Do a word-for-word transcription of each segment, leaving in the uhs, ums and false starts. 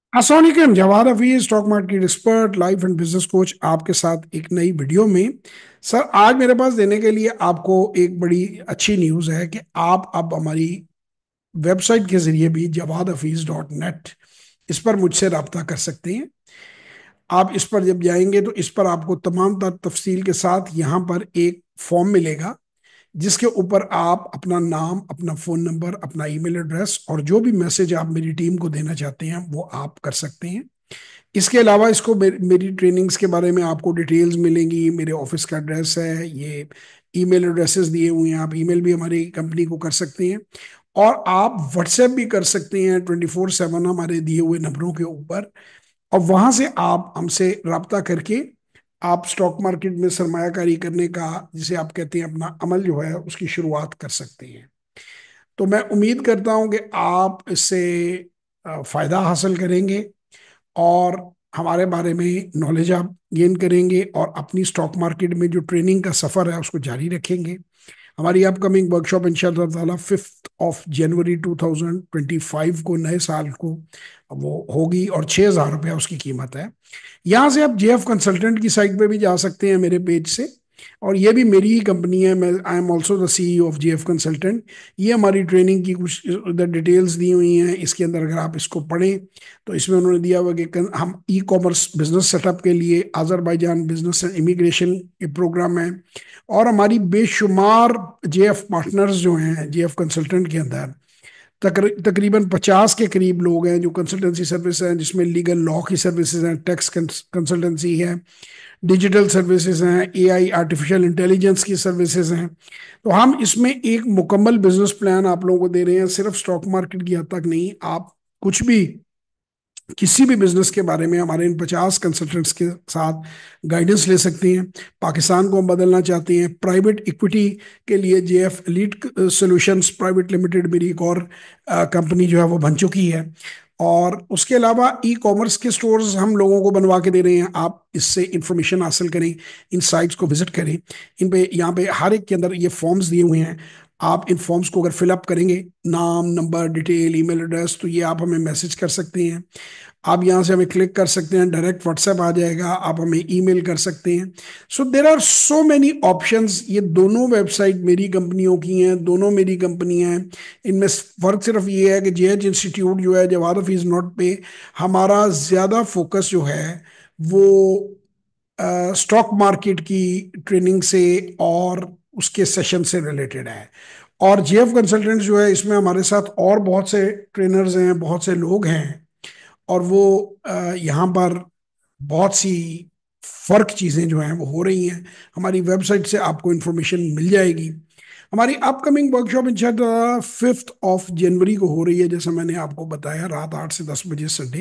अस्सलाम वालेकुम। Jawad Hafeez, stock market expert, life and business coach, आपके साथ एक नई वीडियो में। सर, आज मेरे पास देने के लिए आपको एक बड़ी अच्छी न्यूज़ है कि आप अब हमारी वेबसाइट के जरिए भी जवाद हफीज डॉट नेट इस पर मुझसे रब्ता कर सकते हैं। आप इस पर जब जाएंगे तो इस पर आपको तमाम तर तफसील के साथ यहाँ पर एक फॉर्म मिलेगा, जिसके ऊपर आप अपना नाम, अपना फ़ोन नंबर, अपना ईमेल एड्रेस और जो भी मैसेज आप मेरी टीम को देना चाहते हैं वो आप कर सकते हैं। इसके अलावा इसको मे, मेरी ट्रेनिंग्स के बारे में आपको डिटेल्स मिलेंगी। मेरे ऑफिस का एड्रेस है ये, ईमेल एड्रेसेस दिए हुए हैं, आप ईमेल भी हमारी कंपनी को कर सकते हैं और आप व्हाट्सएप भी कर सकते हैं ट्वेंटी फोर सेवन हमारे दिए हुए नंबरों के ऊपर। और वहां से आप हमसे रब्ता करके आप स्टॉक मार्केट में सरमायाकारी करने का, जिसे आप कहते हैं, अपना अमल जो है उसकी शुरुआत कर सकते हैं। तो मैं उम्मीद करता हूं कि आप इससे अ, फायदा हासिल करेंगे और हमारे बारे में नॉलेज आप गेन करेंगे और अपनी स्टॉक मार्केट में जो ट्रेनिंग का सफ़र है उसको जारी रखेंगे। हमारी अपकमिंग वर्कशॉप इंशाल्लाह ताला fifth of January two thousand twenty five को, नए साल को, वो होगी और छः हज़ार रुपया उसकी कीमत है। यहाँ से आप जेएफ कंसल्टेंट की साइट पे भी जा सकते हैं मेरे पेज से, और ये भी मेरी ही कंपनी है। मैं I am also the CEO of JF consultant. ये हमारी ट्रेनिंग की कुछ इधर डिटेल्स दी हुई हैं। इसके अंदर अगर आप इसको पढ़ें तो इसमें उन्होंने दिया हुआ कि कन- हम ई कॉमर्स बिजनेस सेटअप के लिए अजरबैजान बिजनेस एंड इमिग्रेशन के प्रोग्राम है, और हमारी बेशुमार जेएफ पार्टनर्स जो हैं जेएफ कंसल्टेंट के अंदर, तकर, तकरीबन पचास के करीब लोग हैं जो कंसल्टेंसी सर्विस हैं, जिसमें लीगल लॉ की सर्विसेज हैं, टैक्स कंसल्टेंसी है, डिजिटल सर्विसेज हैं, एआई आर्टिफिशियल इंटेलिजेंस की सर्विसेज हैं। तो हम इसमें एक मुकम्मल बिजनेस प्लान आप लोगों को दे रहे हैं, सिर्फ स्टॉक मार्केट की हद तक नहीं। आप कुछ भी, किसी भी बिजनेस के बारे में हमारे इन पचास कंसल्टेंट्स के साथ गाइडेंस ले सकते हैं। पाकिस्तान को हम बदलना चाहते हैं। प्राइवेट इक्विटी के लिए JF elite solutions private limited मेरी एक और कंपनी जो है वो बन चुकी है। और उसके अलावा ई कॉमर्स के स्टोर्स हम लोगों को बनवा के दे रहे हैं। आप इससे इंफॉर्मेशन हासिल करें, इन साइट्स को विजिट करें। इन पे, यहाँ पे हर एक के अंदर ये फॉर्म्स दिए हुए हैं। आप इन फॉर्म्स को अगर फिलअप करेंगे, नाम, नंबर, डिटेल, ईमेल एड्रेस, तो ये आप हमें मैसेज कर सकते हैं। आप यहाँ से हमें क्लिक कर सकते हैं, डायरेक्ट व्हाट्सएप आ जाएगा, आप हमें ईमेल कर सकते हैं। So there are so many options. ये दोनों वेबसाइट मेरी कंपनियों की हैं, दोनों मेरी कंपनियां हैं। इनमें फ़र्क सिर्फ ये है कि जेएच इंस्टीट्यूट जो है, जवाहर हफीज नोट पे, हमारा ज़्यादा फोकस जो है वो स्टॉक मार्केट की ट्रेनिंग से और उसके सेशन से रिलेटेड है। और जेएफ कंसल्टेंट जो है, इसमें हमारे साथ और बहुत से ट्रेनर्स हैं, बहुत से लोग हैं, और वो अ, यहाँ पर बहुत सी फर्क चीज़ें जो हैं वो हो रही हैं। हमारी वेबसाइट से आपको इन्फॉर्मेशन मिल जाएगी। हमारी अपकमिंग वर्कशॉप इंशाल्लाह फिफ्थ ऑफ जनवरी को हो रही है, जैसा मैंने आपको बताया, रात आठ से दस बजे संडे।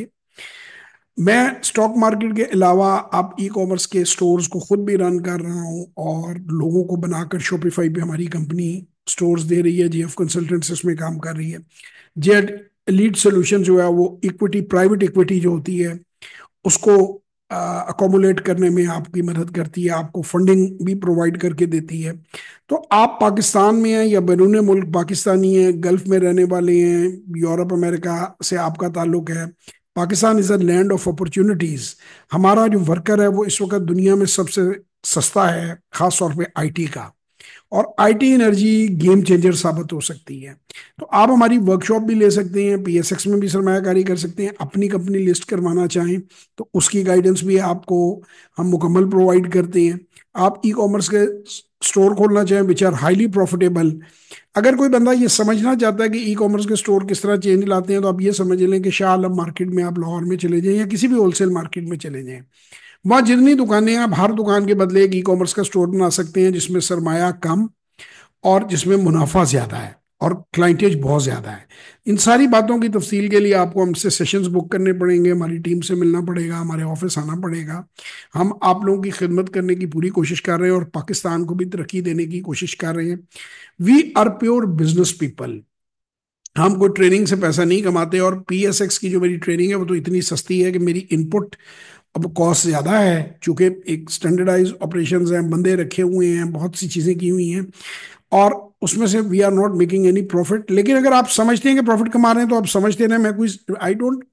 मैं स्टॉक मार्केट के अलावा आप ई कॉमर्स के स्टोर्स को खुद भी रन कर रहा हूँ और लोगों को बनाकर शॉपिफाई पे हमारी कंपनी स्टोर्स दे रही है। जेएफ कंसल्टेंट्स इसमें काम कर रही है। जेड लीड सोल्यूशन जो है वो इक्विटी, प्राइवेट इक्विटी जो होती है उसको अकोमोलेट करने में आपकी मदद करती है, आपको फंडिंग भी प्रोवाइड करके देती है। तो आप पाकिस्तान में हैं या बैरून मुल्क पाकिस्तानी हैं, गल्फ में रहने वाले हैं, यूरोप अमेरिका से आपका ताल्लुक है, Pakistan is a land of opportunities. हमारा जो वर्कर है वो इस वक्त दुनिया में सबसे सस्ता है, खास तौर पे आईटी का। और आईटी एनर्जी गेम चेंजर साबित हो सकती है। तो आप हमारी वर्कशॉप भी ले सकते हैं, पीएसएक्स में भी सरमायाकारी कर सकते हैं। अपनी कंपनी लिस्ट करवाना चाहें तो उसकी गाइडेंस भी आपको हम मुकम्मल प्रोवाइड करते हैं। आप ई कॉमर्स के स्टोर खोलना चाहें विच आर हाईली प्रॉफिटेबल। अगर कोई बंदा ये समझना चाहता है कि ई कॉमर्स के स्टोर किस तरह चेंज लाते हैं, तो आप ये समझ लें कि शाह आलम मार्केट में आप लाहौर में चले जाएं या किसी भी होलसेल मार्केट में चले जाएं। वहाँ जितनी दुकानें हैं, आप हर दुकान के बदले एक ई कॉमर्स का स्टोर बना सकते हैं, जिसमें सरमाया कम और जिसमें मुनाफा ज़्यादा है और क्लाइंटेज बहुत ज़्यादा है। इन सारी बातों की तफसील के लिए आपको हमसे सेशंस बुक करने पड़ेंगे, हमारी टीम से मिलना पड़ेगा, हमारे ऑफिस आना पड़ेगा। हम आप लोगों की खिदमत करने की पूरी कोशिश कर रहे हैं और पाकिस्तान को भी तरक्की देने की कोशिश कर रहे हैं। We are pure business people. हम कोई ट्रेनिंग से पैसा नहीं कमाते। और पीएसएक्स की जो मेरी ट्रेनिंग है वो तो इतनी सस्ती है कि मेरी इनपुट अब कॉस्ट ज़्यादा है, चूँकि एक स्टैंडर्डाइज ऑपरेशंस हैं, बंदे रखे हुए हैं, बहुत सी चीज़ें की हुई हैं, और उसमें से we are not making any profit. लेकिन अगर आप समझते हैं कि प्रॉफिट कमा रहे हैं तो आप समझते रहें। मैं कोई, I don't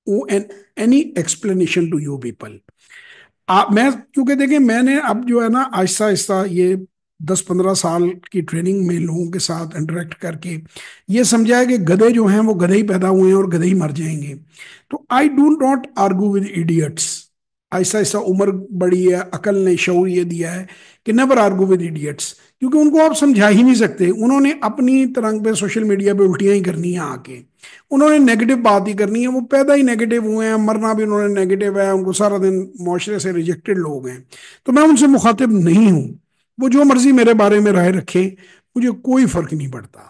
an any explanation to you people. आप मैं क्योंकि देखिए मैंने अब जो है ना आहिस्ता आहिस्ता ये दस पंद्रह साल की ट्रेनिंग में लोगों के साथ इंटरेक्ट करके ये समझा है कि गधे जो हैं वो गधे ही पैदा हुए हैं और गधे ही मर जाएंगे। तो I do not argue with idiots. आहिस्ता आहिस्ता उम्र बड़ी है, अकल ने शऊर ये दिया है कि नेवर आर्गू विद इडियट्स, क्योंकि उनको आप समझा ही नहीं सकते। उन्होंने अपनी तरंग पे सोशल मीडिया पे उल्टियां ही करनी है आके, उन्होंने नेगेटिव बात ही करनी है। वो पैदा ही नेगेटिव हुए हैं, मरना भी उन्होंने नेगेटिव है, उनको सारा दिन माशरे से रिजेक्टेड लोग हैं। तो मैं उनसे मुखातिब नहीं हूं। वो जो मर्जी मेरे बारे में राय रखें, मुझे कोई फर्क नहीं पड़ता।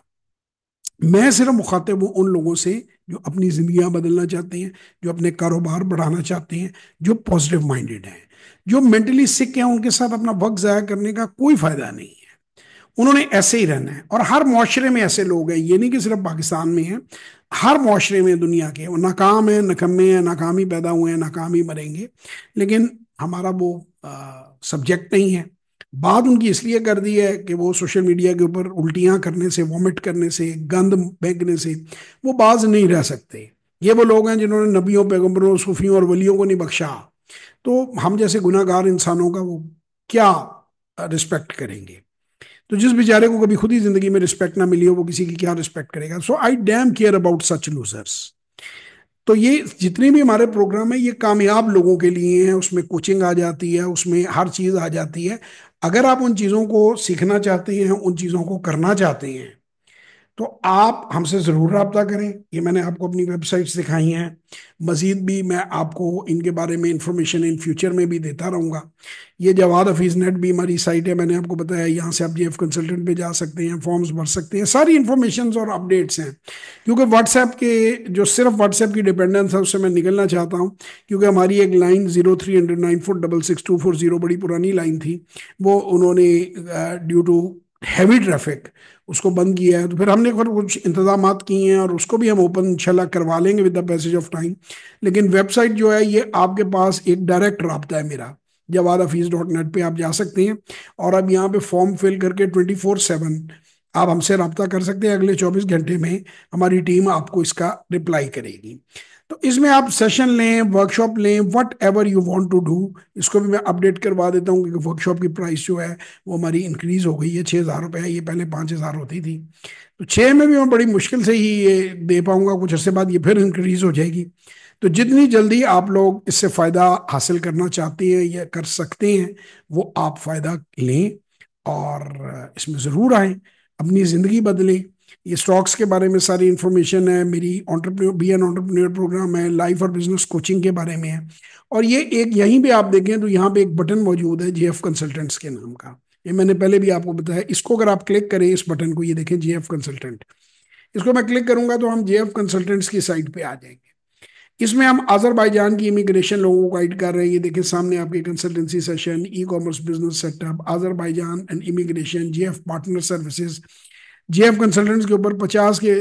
मैं सिर्फ मुखातिब हूं उन लोगों से जो अपनी जिंदगियां बदलना चाहते हैं, जो अपने कारोबार बढ़ाना चाहते हैं, जो पॉजिटिव माइंडेड हैं। जो मेंटली सिक हैं उनके साथ अपना वक्त जाया करने का कोई फायदा नहीं है। उन्होंने ऐसे ही रहना है। और हर मुआशरे में ऐसे लोग हैं, ये नहीं कि सिर्फ पाकिस्तान में है, हर मुआशरे में दुनिया के वो नाकाम है, नकम्मे हैं, नाकामी पैदा हुए हैं, नाकामी मरेंगे। लेकिन हमारा वो सब्जेक्ट नहीं है। बात उनकी इसलिए कर दी है कि वो सोशल मीडिया के ऊपर उल्टियां करने से, वॉमिट करने से, गंद फेंकने से वो बाज नहीं रह सकते। ये वो लोग हैं जिन्होंने नबियों, पैगंबरों, सूफियों और वलियों को नहीं बख्शा। तो हम जैसे गुनाहगार इंसानों का वो क्या रिस्पेक्ट करेंगे? तो जिस बेचारे को कभी खुद ही जिंदगी में रिस्पेक्ट ना मिली हो, वो किसी की क्या रिस्पेक्ट करेगा? So I damn care about such losers. तो ये जितने भी हमारे प्रोग्राम है ये कामयाब लोगों के लिए हैं। उसमें कोचिंग आ जाती है, उसमें हर चीज आ जाती है। अगर आप उन चीजों को सीखना चाहते हैं, उन चीजों को करना चाहते हैं, तो आप हमसे ज़रूर रब्ता करें। ये मैंने आपको अपनी वेबसाइट्स दिखाई हैं। मज़ीद भी मैं आपको इनके बारे में इंफॉर्मेशन इन फ्यूचर में भी देता रहूँगा। ये जवाद हफीज़ नेट भी हमारी साइट है, मैंने आपको बताया। यहाँ से आप जीएफ कंसल्टेंट पे जा सकते हैं, फॉर्म्स भर सकते हैं, सारी इन्फॉर्मेशन और अपडेट्स हैं। क्योंकि व्हाट्सएप के जो सिर्फ व्हाट्सएप की डिपेंडेंस है उससे मैं निकलना चाहता हूँ। क्योंकि हमारी एक line zero three hundred nine four double six two four zero बड़ी पुरानी लाइन थी, वो उन्होंने ड्यू टू हैवी ट्रैफिक उसको बंद किया है। तो फिर हमने फिर कुछ इंतजाम किए हैं और उसको भी हम ओपन इंशाल्लाह करवा लेंगे with the passage of time. लेकिन वेबसाइट जो है ये आपके पास एक डायरेक्ट रब्ता है मेरा, जवाद हफीज़ डॉट नेट पे आप जा सकते हैं। और अब यहाँ पे फॉर्म फिल करके ट्वेंटी फोर सेवन आप हमसे रब्ता कर सकते हैं। अगले चौबीस घंटे में हमारी टीम आपको इसका रिप्लाई करेगी। तो इसमें आप सेशन लें, वर्कशॉप लें, whatever you want to do. इसको भी मैं अपडेट करवा देता हूँ क्योंकि वर्कशॉप की प्राइस जो है वो हमारी इंक्रीज हो गई है, छः हज़ार रुपये है, ये पहले पाँच हज़ार होती थी। तो छः में भी मैं बड़ी मुश्किल से ही ये दे पाऊंगा, कुछ अर्से बाद ये फिर इंक्रीज हो जाएगी। तो जितनी जल्दी आप लोग इससे फ़ायदा हासिल करना चाहते हैं या कर सकते हैं, वो आप फ़ायदा लें और इसमें ज़रूर आएँ, अपनी ज़िंदगी बदलें। ये स्टॉक्स के बारे में सारी इंफॉर्मेशन है, मेरी entrepreneur be an entrepreneur program है, लाइफ और बिजनेस कोचिंग के बारे में है। और ये एक यहीं पे आप देखें तो यहाँ पे एक बटन मौजूद है जीएफ कंसल्टेंट्स के नाम का। ये मैंने पहले भी आपको बताया। इसको अगर आप क्लिक करें इस बटन को, ये देखें जीएफ कंसल्टेंट, इसको मैं क्लिक करूंगा तो हम जीएफ कंसल्टेंट्स की साइट पे आ जाएंगे। इसमें हम अजरबैजान की इमिग्रेशन लोगों को गाइड कर रहे हैं। ये देखिए सामने आपके consultancy session, e commerce business setup, Azerbaijan and immigration, GF partner services. GF consultants के ऊपर पचास के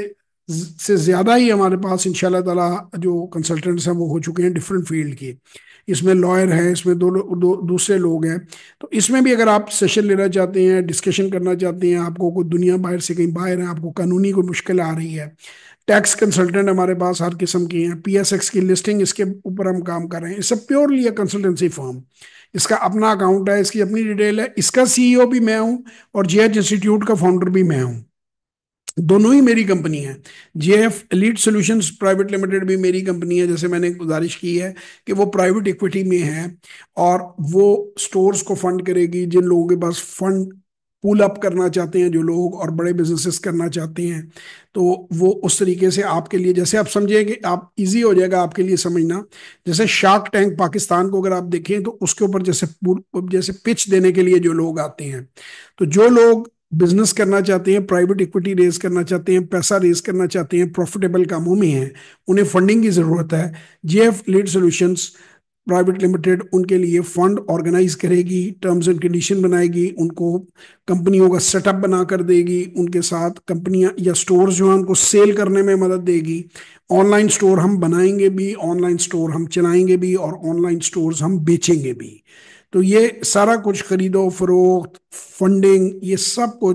से ज़्यादा ही हमारे पास इंशाल्लाह ताला जो कंसल्टेंट्स हैं वो हो चुके हैं डिफरेंट फील्ड के। इसमें लॉयर है, इसमें दो, दो दूसरे लोग हैं। तो इसमें भी अगर आप सेशन लेना चाहते हैं, डिस्कशन करना चाहते हैं, आपको कोई दुनिया बाहर से कहीं बाहर है, आपको कानूनी कोई मुश्किल आ रही है, टैक्स कंसल्टेंट हमारे पास हर किस्म के हैं, पीएसएक्स की लिस्टिंग इसके ऊपर हम काम कर रहे हैं। इससे प्योरली कंसल्टेंसी फर्म, इसका अपना अकाउंट है, इसकी अपनी डिटेल है, इसका सीईओ भी मैं हूँ और जेएच इंस्टीट्यूट का फाउंडर भी मैं हूँ। दोनों ही मेरी कंपनी है। JF elite solutions private limited भी मेरी कंपनी है। जैसे मैंने गुजारिश की है कि वो प्राइवेट इक्विटी में है और वो स्टोर्स को फंड करेगी जिन लोगों के पास फंड पुल अप करना चाहते हैं, जो लोग और बड़े बिजनेसेस करना चाहते हैं। तो वो उस तरीके से आपके लिए, जैसे आप समझिए कि आप इजी हो जाएगा आपके लिए समझना। जैसे शार्क टैंक पाकिस्तान को अगर आप देखें तो उसके ऊपर जैसे जैसे पिच देने के लिए जो लोग आते हैं, तो जो लोग बिजनेस करना चाहते हैं, प्राइवेट इक्विटी रेज करना चाहते हैं, पैसा रेज करना चाहते हैं, प्रॉफिटेबल कामों में हैं, उन्हें फंडिंग की जरूरत है, JF lead solutions private limited उनके लिए फंड ऑर्गेनाइज करेगी, टर्म्स एंड कंडीशन बनाएगी, उनको कंपनियों का सेटअप बना कर देगी, उनके साथ कंपनियां या स्टोर्स जो हैं उनको सेल करने में मदद देगी। ऑनलाइन स्टोर हम बनाएंगे भी, ऑनलाइन स्टोर हम चलाएंगे भी और ऑनलाइन स्टोर्स हम बेचेंगे भी। तो ये सारा कुछ खरीदो फरोख्त, फंडिंग, ये सब कुछ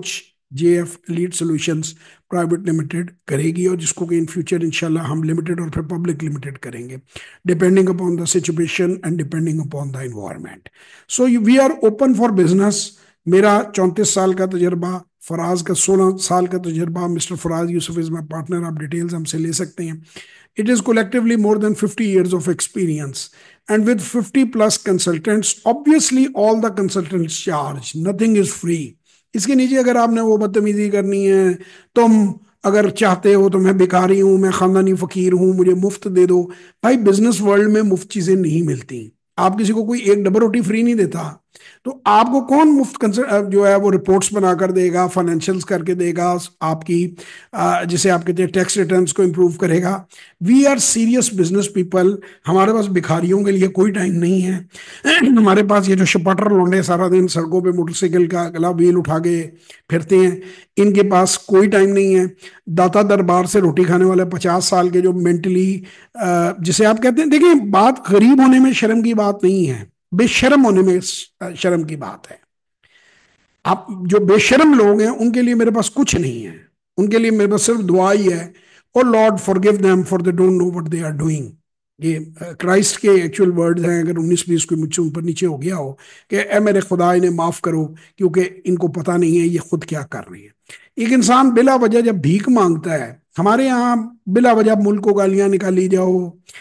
J F lead solutions private limited करेगी, और जिसको कि इन फ्यूचर इंशाल्लाह हम लिमिटेड और फिर पब्लिक लिमिटेड करेंगे, depending upon the situation and depending upon the environment. So we are open for business. मेरा चौंतीस साल का तजर्बा, फराज का सोलह साल का तजर्बा, mister Faraz Yusuf is my partner, आप डिटेल्स हमसे ले सकते हैं। It is collectively more than fifty years of experience. And with fifty plus consultants, obviously all the consultants charge. Nothing is free. इसके नीचे अगर आपने वो बदतमीजी करनी है, तुम अगर चाहते हो तो मैं भिखारी हूं, मैं खानदानी फकीर हूं, मुझे मुफ्त दे दो। भाई बिजनेस वर्ल्ड में मुफ्त चीजें नहीं मिलती। आप किसी को कोई एक डबल रोटी फ्री नहीं देता। तो आपको कौन मुफ्त कंसल्ट जो है वो रिपोर्ट्स बनाकर देगा, फाइनेंशियल्स करके देगा, आपकी अ, जिसे आप कहते हैं टैक्स रिटर्न्स को इम्प्रूव करेगा। We are serious business people. हमारे पास भिखारियों के लिए कोई टाइम नहीं है। हमारे पास ये जो शपटर लौंडे सारा दिन सड़कों पे मोटरसाइकिल का अगला व्हील उठा के फिरते हैं, इनके पास कोई टाइम नहीं है। दाता दरबार से रोटी खाने वाले पचास साल के जो मेंटली, जिसे आप कहते हैं, देखिए बात गरीब होने में शर्म की बात नहीं है, बेशर्म होने में शर्म की बात है। आप जो बेशर्म लोग हैं उनके लिए मेरे पास कुछ नहीं है, उनके लिए मेरे पास सिर्फ दुआ ही है, और Lord forgive them for they don't know what they are doing. ये क्राइस्ट के एक्चुअल वर्ड्स हैं। अगर उन्नीस बीस कोई मुझसे ऊपर नीचे हो गया हो कि ए मेरे खुदा इन्हें माफ करो, क्योंकि इनको पता नहीं है ये खुद क्या कर रहे हैं। एक इंसान बिला वजह जब भीख मांगता है, हमारे यहाँ बिला वजह मुल्क को गालियां निकाली जाओ,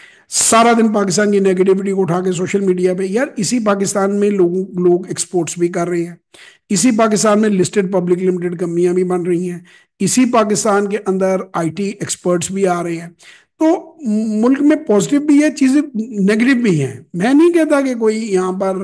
सारा दिन पाकिस्तान की नेगेटिविटी को उठा के सोशल मीडिया पे, यार इसी पाकिस्तान में लोग लोग एक्सपोर्ट्स भी कर रहे हैं, इसी पाकिस्तान में लिस्टेड पब्लिक लिमिटेड कंपनियां भी बन रही हैं, इसी पाकिस्तान के अंदर आईटी एक्सपर्ट्स भी आ रहे हैं। तो मुल्क में पॉजिटिव भी है चीजें, नेगेटिव भी है। मैं नहीं कहता कि कोई यहाँ पर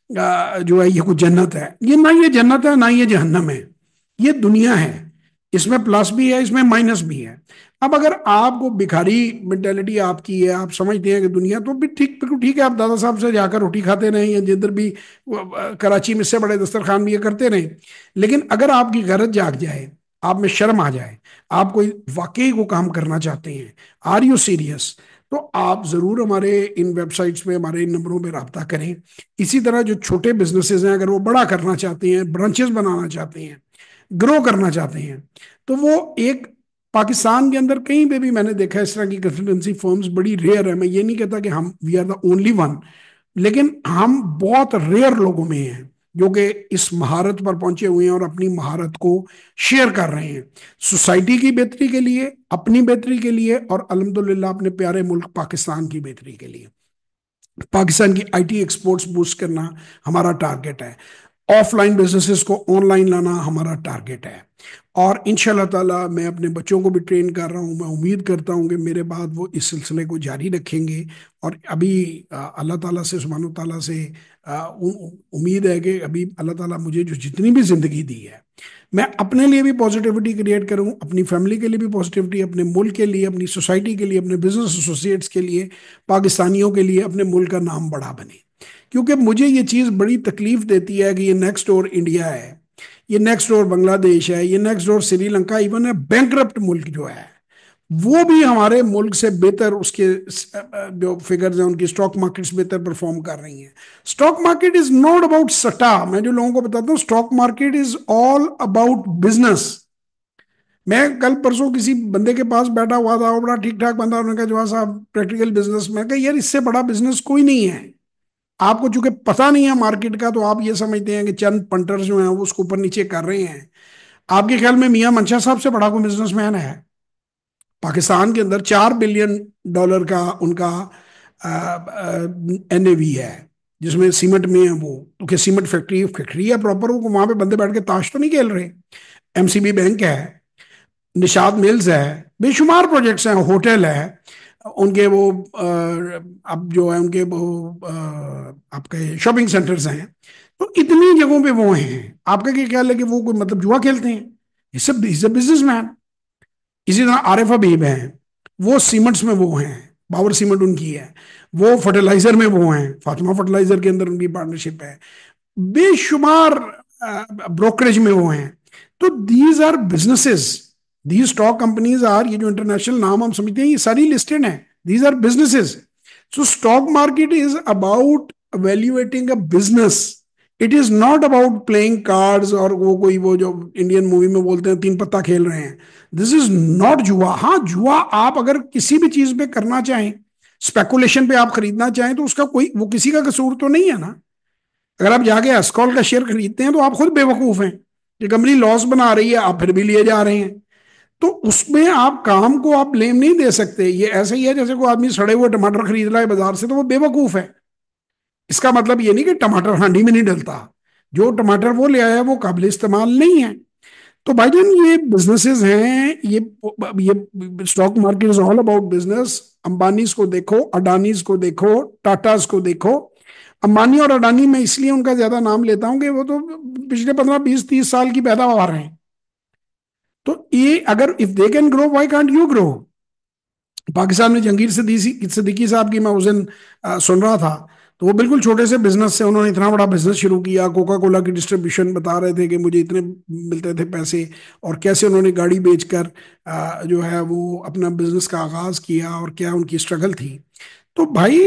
आ, जो है ये कुछ जन्नत है, ये ना ये जन्नत है ना ये जहन्नम है, ये दुनिया है। इसमें प्लस भी है, इसमें माइनस भी है। अब अगर आपको भिखारी मेंटेलिटी आपकी है, आप समझते हैं कि दुनिया, तो भी ठीक, बिल्कुल ठीक है, आप दादा साहब से जाकर रोटी खाते रहें या जिधर भी कराची में से बड़े दस्तरखान भी ये करते रहें। लेकिन अगर आपकी गरज जाग जाए, आप में शर्म आ जाए, आप कोई वाकई को काम करना चाहते हैं, आर यू सीरियस, तो आप जरूर हमारे इन वेबसाइट्स पे, हमारे इन नंबरों पे रब्ता करें। इसी तरह जो छोटे बिजनेसेस हैं, अगर वो बड़ा करना चाहते हैं, ब्रांचेस बनाना चाहते हैं, ग्रो करना चाहते हैं, तो वो एक पाकिस्तान के अंदर कहीं पे भी मैंने देखा है इस तरह की कंसल्टेंसी फर्म्स बड़ी रेयर है। मैं ये नहीं कहता कि हम we are the only one, लेकिन हम बहुत रेयर लोगों में हैं जो कि इस महारत पर पहुंचे हुए हैं और अपनी महारत को शेयर कर रहे हैं, सोसाइटी की बेहतरी के लिए, अपनी बेहतरी के लिए, और अल्हम्दुलिल्लाह अपने प्यारे मुल्क पाकिस्तान की बेहतरी के लिए। पाकिस्तान की आईटी एक्सपोर्ट्स बूस्ट करना हमारा टारगेट है, ऑफलाइन बिजनेसेस को ऑनलाइन लाना हमारा टारगेट है। और इंशाल्लाह ताला मैं अपने बच्चों को भी ट्रेन कर रहा हूँ। मैं उम्मीद करता हूँ कि मेरे बाद वो इस सिलसिले को जारी रखेंगे। और अभी अ, अल्लाह ताला से, सुब्हानो ताला से अ, उ- उम्मीद है कि अभी अल्लाह ताला मुझे जो जितनी भी जिंदगी दी है, मैं अपने लिए भी पॉजिटिविटी क्रिएट करूँ, अपनी फैमिली के लिए भी पॉजिटिविटी, अपने मुल्क के लिए, अपनी सोसाइटी के लिए, अपने बिजनेस एसोसिएट्स के लिए, पाकिस्तानियों के लिए, अपने मुल्क का नाम बड़ा बने। क्योंकि मुझे ये चीज़ बड़ी तकलीफ देती है कि ये नेक्स्ट डोर इंडिया है, ये नेक्स्ट डोर बांग्लादेश है, ये नेक्स्ट डोर श्रीलंका, इवन है बैंकरप्ट मुल्क जो है, वो भी हमारे मुल्क से बेहतर, उसके जो फिगर्स हैं उनकी स्टॉक मार्केट्स बेहतर परफॉर्म कर रही हैं। Stock market is not about सट्टा। मैं जो लोगों को बताता हूँ, stock market is all about business. मैं कल परसों किसी बंदे के पास बैठा हुआ था, वो बड़ा ठीक ठाक बंदा, उन्होंने कहा जवाब साहब प्रैक्टिकल बिजनेस। मैं कहा यार इससे बड़ा बिजनेस कोई नहीं है। आपको चूंकि पता नहीं है मार्केट का, तो आप ये समझते हैं कि चंद पंटर जो हैं वो उसको ऊपर नीचे कर रहे हैं। आपके ख्याल में मियां मंशा साहब से बड़ा कोई बिजनेसमैन है? पाकिस्तान के अंदर चार बिलियन डॉलर का उनका एन ए वी है, जिसमें सीमेंट में है वो, तो क्या सीमेंट फैक्ट्री फैक्ट्री है प्रॉपर? वो वहां पे बंदे बैठ के ताश तो नहीं खेल रहे। एम सी बी बैंक है, निशाद मिल्स है, बेशुमार प्रोजेक्ट्स हैं, होटल है उनके, वो अ, अब जो है उनके वो अ, आपके शॉपिंग सेंटर्स हैं। तो इतनी जगहों पे वो हैं। आपका क्या ख्याल है कि वो कोई मतलब जुआ खेलते हैं? ये सब बिजनेस मैन। इसी तरह आरिफ हबीब हैं, वो सीमेंट्स में वो हैं, पावर सीमेंट उनकी है। वो फर्टिलाइजर में वो हैं, फातिमा फर्टिलाइजर के अंदर उनकी पार्टनरशिप है। बेशुमार ब्रोकरेज में वो हैं। तो these are businesses, these stock companies are, ये जो इंटरनेशनल नाम हम समझते हैं ये सारी लिस्टेड हैं, these are businesses. So stock market is about valuating a business, it is not about playing cards और वो कोई वो जो इंडियन मूवी में बोलते हैं तीन पत्ता खेल रहे हैं। दिस इज नॉट जुआ। हाँ, जुआ आप अगर किसी भी चीज पे करना चाहें, स्पेकुलेशन पे आप खरीदना चाहें, तो उसका कोई वो किसी का कसूर तो नहीं है ना। अगर आप जाके एस्कॉल का शेयर खरीदते हैं तो आप खुद बेवकूफ हैं। ये कंपनी लॉस बना रही है, आप फिर भी लिए जा रहे हैं। तो उसमें आप काम को आप ब्लेम नहीं दे सकते। ये ऐसे ही है जैसे कोई आदमी सड़े हुए टमाटर खरीद रहा है बाजार से, तो वो बेवकूफ है। इसका मतलब ये नहीं कि टमाटर हांडी में नहीं डलता। जो टमाटर वो ले आया वो काबिल इस्तेमाल नहीं है। तो भाईजान ये बिजनेसेस हैं, ये ये stock market is all about business. Ambanis को देखो, अडानीज को देखो, टाटाज को देखो। अंबानी और अडानी में इसलिए उनका ज्यादा नाम लेता हूं कि वो तो पिछले पंद्रह बीस तीस साल की पैदावार हैं। तो ये अगर if they can grow, why can't you grow. Pakistan में जहांगीर सिद्दीकी सिद्दीकी साहब की मैं उस दिन अ, सुन रहा था। तो वो बिल्कुल छोटे से बिजनेस से उन्होंने इतना बड़ा बिजनेस शुरू किया। कोका कोला की डिस्ट्रीब्यूशन बता रहे थे कि मुझे इतने मिलते थे पैसे, और कैसे उन्होंने गाड़ी बेचकर अ, जो है वो अपना बिजनेस का आगाज किया, और क्या उनकी स्ट्रगल थी। तो भाई,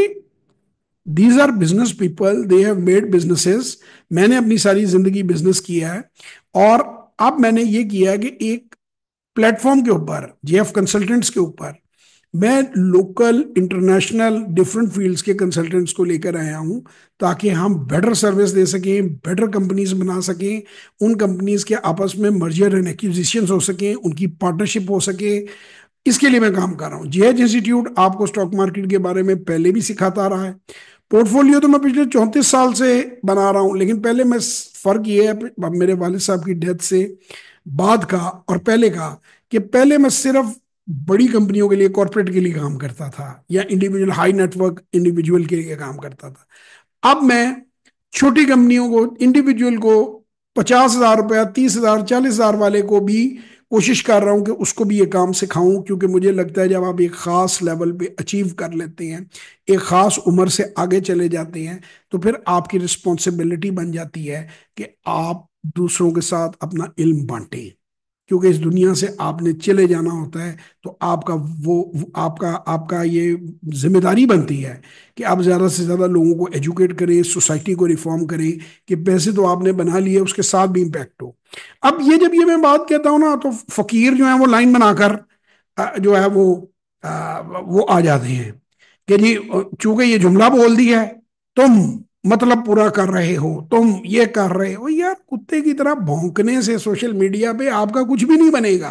these are business people, they have made businesses. मैंने अपनी सारी जिंदगी बिजनेस किया है। और अब मैंने ये किया है कि एक प्लेटफॉर्म के ऊपर, जेएफ कंसल्टेंट्स के ऊपर, मैं लोकल इंटरनेशनल डिफरेंट फील्ड्स के कंसल्टेंट्स को लेकर आया हूं, ताकि हम बेटर सर्विस दे सकें, बेटर कंपनीज बना सकें, उन कंपनीज के आपस में मर्जर एंड एक्विजिशन हो सकें, उनकी पार्टनरशिप हो सके। इसके लिए मैं काम कर रहा हूँ। जेएच इंस्टीट्यूट आपको स्टॉक मार्केट के बारे में पहले भी सिखाता रहा है। पोर्टफोलियो तो मैं पिछले चौंतीस साल से बना रहा हूँ, लेकिन पहले मैं, फर्क ये है अब मेरे वालिद साहब की डेथ से बाद का और पहले का, कि पहले मैं सिर्फ बड़ी कंपनियों के लिए, कॉर्पोरेट के लिए काम करता था, या इंडिविजुअल हाई नेटवर्क इंडिविजुअल के लिए काम करता था। अब मैं छोटी कंपनियों को, इंडिविजुअल को, पचास हजार रुपया, तीस हजार, चालीस हजार वाले को भी कोशिश कर रहा हूं कि उसको भी ये काम सिखाऊं। क्योंकि मुझे लगता है जब आप एक खास लेवल पे अचीव कर लेते हैं, एक खास उम्र से आगे चले जाते हैं, तो फिर आपकी रिस्पॉन्सिबिलिटी बन जाती है कि आप दूसरों के साथ अपना इल्म बांटें। क्योंकि इस दुनिया से आपने चले जाना होता है, तो आपका वो वो- आपका आपका ये जिम्मेदारी बनती है कि आप ज़्यादा से ज़्यादा लोगों को एजुकेट करें, सोसाइटी को रिफॉर्म करें, कि पैसे तो आपने बना लिए, उसके साथ भी इम्पैक्ट हो। अब ये जब ये मैं बात कहता हूँ ना, तो फकीर जो है वो लाइन बनाकर अ, जो है वो अ, वो आ जाते हैं कि जी, चूंकि ये जुमला बोल दिया है, तुम मतलब पूरा कर रहे हो, तुम ये कर रहे हो। यार, कुत्ते की तरह भौंकने से सोशल मीडिया पे आपका कुछ भी नहीं बनेगा।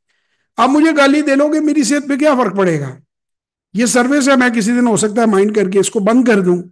आप मुझे गाली दे लोगे, मेरी सेहत पे क्या फर्क पड़ेगा। ये सर्विस है, मैं किसी दिन हो सकता है माइंड करके इसको बंद कर दूं।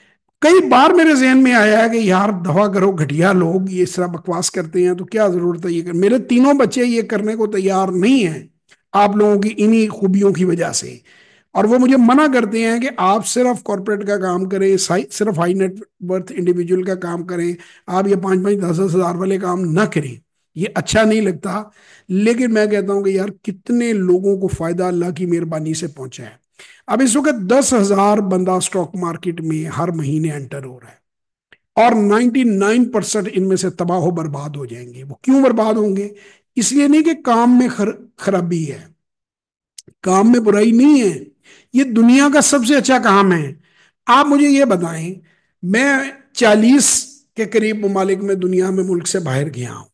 कई बार मेरे जहन में आया है कि यार दफा करो, घटिया लोग ये इस तरह बकवास करते हैं, तो क्या जरूरत है ये कर। मेरे तीनों बच्चे ये करने को तैयार नहीं है, आप लोगों की इन्हीं खूबियों की वजह से। और वो मुझे मना करते हैं कि आप सिर्फ कॉर्पोरेट का काम करें, सिर्फ हाई नेट वर्थ इंडिविजुअल का काम करें, आप ये पाँच पाँच दस दस हजार वाले काम ना करें। ये अच्छा नहीं लगता। लेकिन मैं कहता हूं कि यार, कितने लोगों को फायदा अल्लाह की मेहरबानी से पहुंचा है। अब इस वक्त दस हजार बंदा स्टॉक मार्केट में हर महीने एंटर हो रहा है, और नाइन्टी नाइन परसेंट इनमें से तबाह हो बर्बाद हो जाएंगे। वो क्यों बर्बाद होंगे? इसलिए नहीं कि काम में खर, खराबी है, काम में बुराई नहीं है। ये दुनिया का सबसे अच्छा काम है। आप मुझे ये बताएं, मैं चालीस के करीब ममालिक में, दुनिया में, मुल्क से बाहर गया हूं।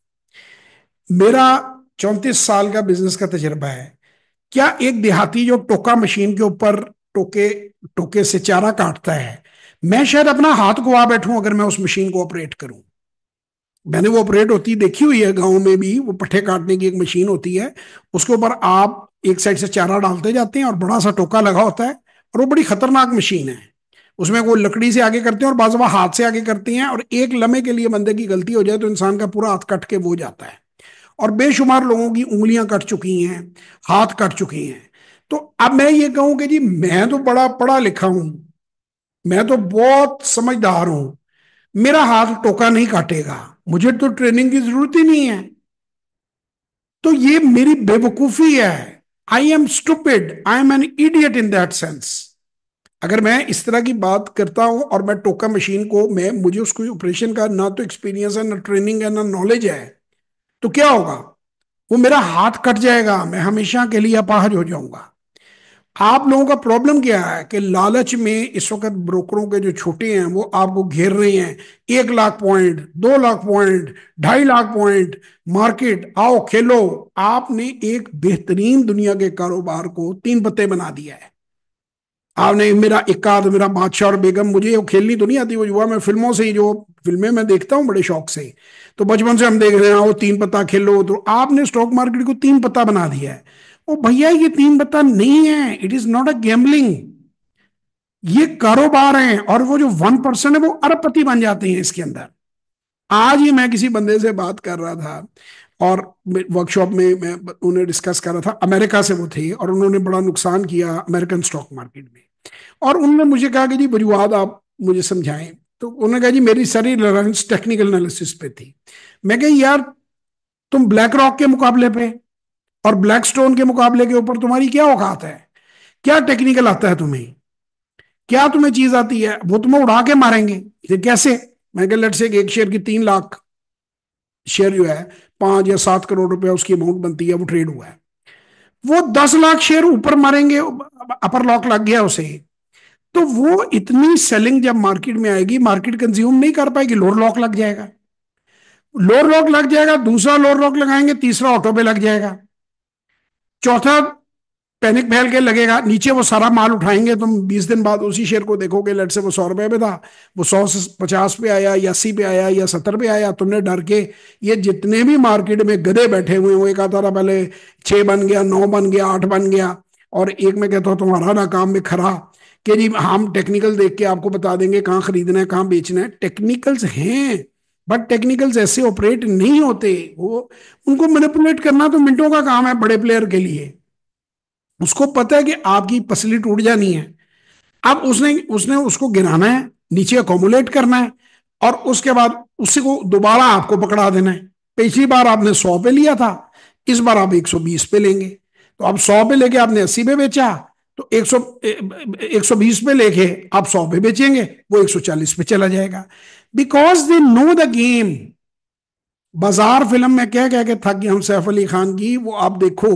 मेरा चौंतीस साल का बिजनेस का तजर्बा है। क्या एक देहाती जो टोका मशीन के ऊपर टोके टोके से चारा काटता है, मैं शायद अपना हाथ गवा बैठूं अगर मैं उस मशीन को ऑपरेट करूं। मैंने वो ऑपरेट होती देखी हुई है गांव में भी। वो पट्ठे काटने की एक मशीन होती है, उसके ऊपर आप एक साइड से चारा डालते जाते हैं, और बड़ा सा टोका लगा होता है, और वो बड़ी खतरनाक मशीन है। उसमें वो लकड़ी से आगे करते हैं और बाजवा हाथ से आगे करते हैं, और एक लम्हे के लिए बंदे की गलती हो जाए तो इंसान का पूरा हाथ कट के वो जाता है। और बेशुमार लोगों की उंगलियां कट चुकी हैं, हाथ कट चुकी हैं। तो अब मैं ये कहूं कि जी, मैं तो बड़ा पढ़ा लिखा हूं, मैं तो बहुत समझदार हूं, मेरा हाथ टोका नहीं काटेगा, मुझे तो ट्रेनिंग की जरूरत ही नहीं है। तो ये मेरी बेवकूफी है। I am stupid, I am an idiot in that sense. अगर मैं इस तरह की बात करता हूं और मैं टोका मशीन को, मैं मुझे उसको ऑपरेशन का ना तो एक्सपीरियंस है, ना ट्रेनिंग है, ना नॉलेज है, तो क्या होगा? वो मेरा हाथ कट जाएगा, मैं हमेशा के लिए अपाहज हो जाऊंगा। आप लोगों का प्रॉब्लम क्या है कि लालच में इस वक्त ब्रोकरों के जो छोटे हैं वो आपको घेर रहे हैं। एक लाख पॉइंट, दो लाख पॉइंट, ढाई लाख पॉइंट, मार्केट आओ खेलो। आपने एक बेहतरीन दुनिया के कारोबार को तीन पत्ते बना दिया है। आपने मेरा इक्का तो मेरा बादशाह और बेगम, मुझे वो खेलनी तो नहीं आती, वो युवा मैं फिल्मों से ही, जो फिल्में मैं देखता हूँ बड़े शौक से, तो बचपन से हम देख रहे हैं वो तीन पत्ता खेलो, तो आपने स्टॉक मार्केट को तीन पत्ता बना दिया है। ओ भैया ये तीन पत्ता नहीं है, it is not a gambling, ये कारोबार है। और वो जो वन परसेंट है वो अरबपति बन जाते हैं इसके अंदर। आज ही मैं किसी बंदे से बात कर रहा था और वर्कशॉप में मैं उन्हें डिस्कस कर रहा था, अमेरिका से वो थे और उन्होंने बड़ा नुकसान किया अमेरिकन स्टॉक मार्केट में। और उन्होंने मुझे कहा कि जी वजूहत आप मुझे समझाएं। तो उन्होंने कहा जी मेरी सारी लर्निंग्स टेक्निकल एनालिसिस पे थी। मैं कहा यार, तुम ब्लैक रॉक के मुकाबले पे और ब्लैक स्टोन के मुकाबले के ऊपर तुम्हारी क्या औकात है? क्या टेक्निकल आता है तुम्हें? क्या तुम्हें चीज आती है? वो तुम्हें उड़ा के मारेंगे। ये कैसे? मैं कहा लेट्स से एक शेयर की तीन लाख शेयर जो है, पांच या सात करोड़ रुपया उसकी अमाउंट बनती है, वो ट्रेड हुआ है, वो दस लाख शेयर ऊपर मारेंगे, अपर लॉक लग गया उसे, तो वो इतनी सेलिंग जब मार्केट में आएगी, मार्केट कंज्यूम नहीं कर पाएगी, लोअर लॉक लग जाएगा। लोअर लॉक लग जाएगा, दूसरा लोअर लॉक लगाएंगे, तीसरा ऑटो पे लग जाएगा, चौथा पैनिक फैल के लगेगा नीचे, वो सारा माल उठाएंगे। तुम बीस दिन बाद उसी शेयर को देखोगे, लट से वो सौ रुपए पे था, वो सौ से पचास पे आया या अस्सी पे आया या सत्तर पे आया। तुमने डर के, ये जितने भी मार्केट में गधे बैठे हुए हैं, वो एक आता रहा पहले छह बन गया, नौ बन गया, आठ बन गया, और एक में कहता हूँ तुम्हारा ना काम में खरा कि जी हम टेक्निकल देख के आपको बता देंगे कहाँ खरीदना है कहाँ बेचना है। टेक्निकल्स हैं, बट टेक्निकल्स ऐसे ऑपरेट नहीं होते। वो उनको मैनिपुलेट करना तो मिनटों का काम है बड़े प्लेयर के लिए। उसको पता है कि आपकी पसली टूट जानी है। अब उसने उसने उसको गिराना है, नीचे अकोमुलेट करना है, और उसके बाद उसी को दोबारा आपको पकड़ा देना है। पिछली बार आपने सौ पे लिया था, इस बार आप एक सौ बीस पे लेंगे। तो अब सौ पे लेके आपने अस्सी पे बेचा, तो एक सौ एक सौ बीस पे लेके आप सौ पे बेचेंगे, वो एक सौ चालीस पे चला जाएगा। Because they know the game. Bazaar film में क्या कह के थक गए हम सैफ अली खान की, वो आप देखो,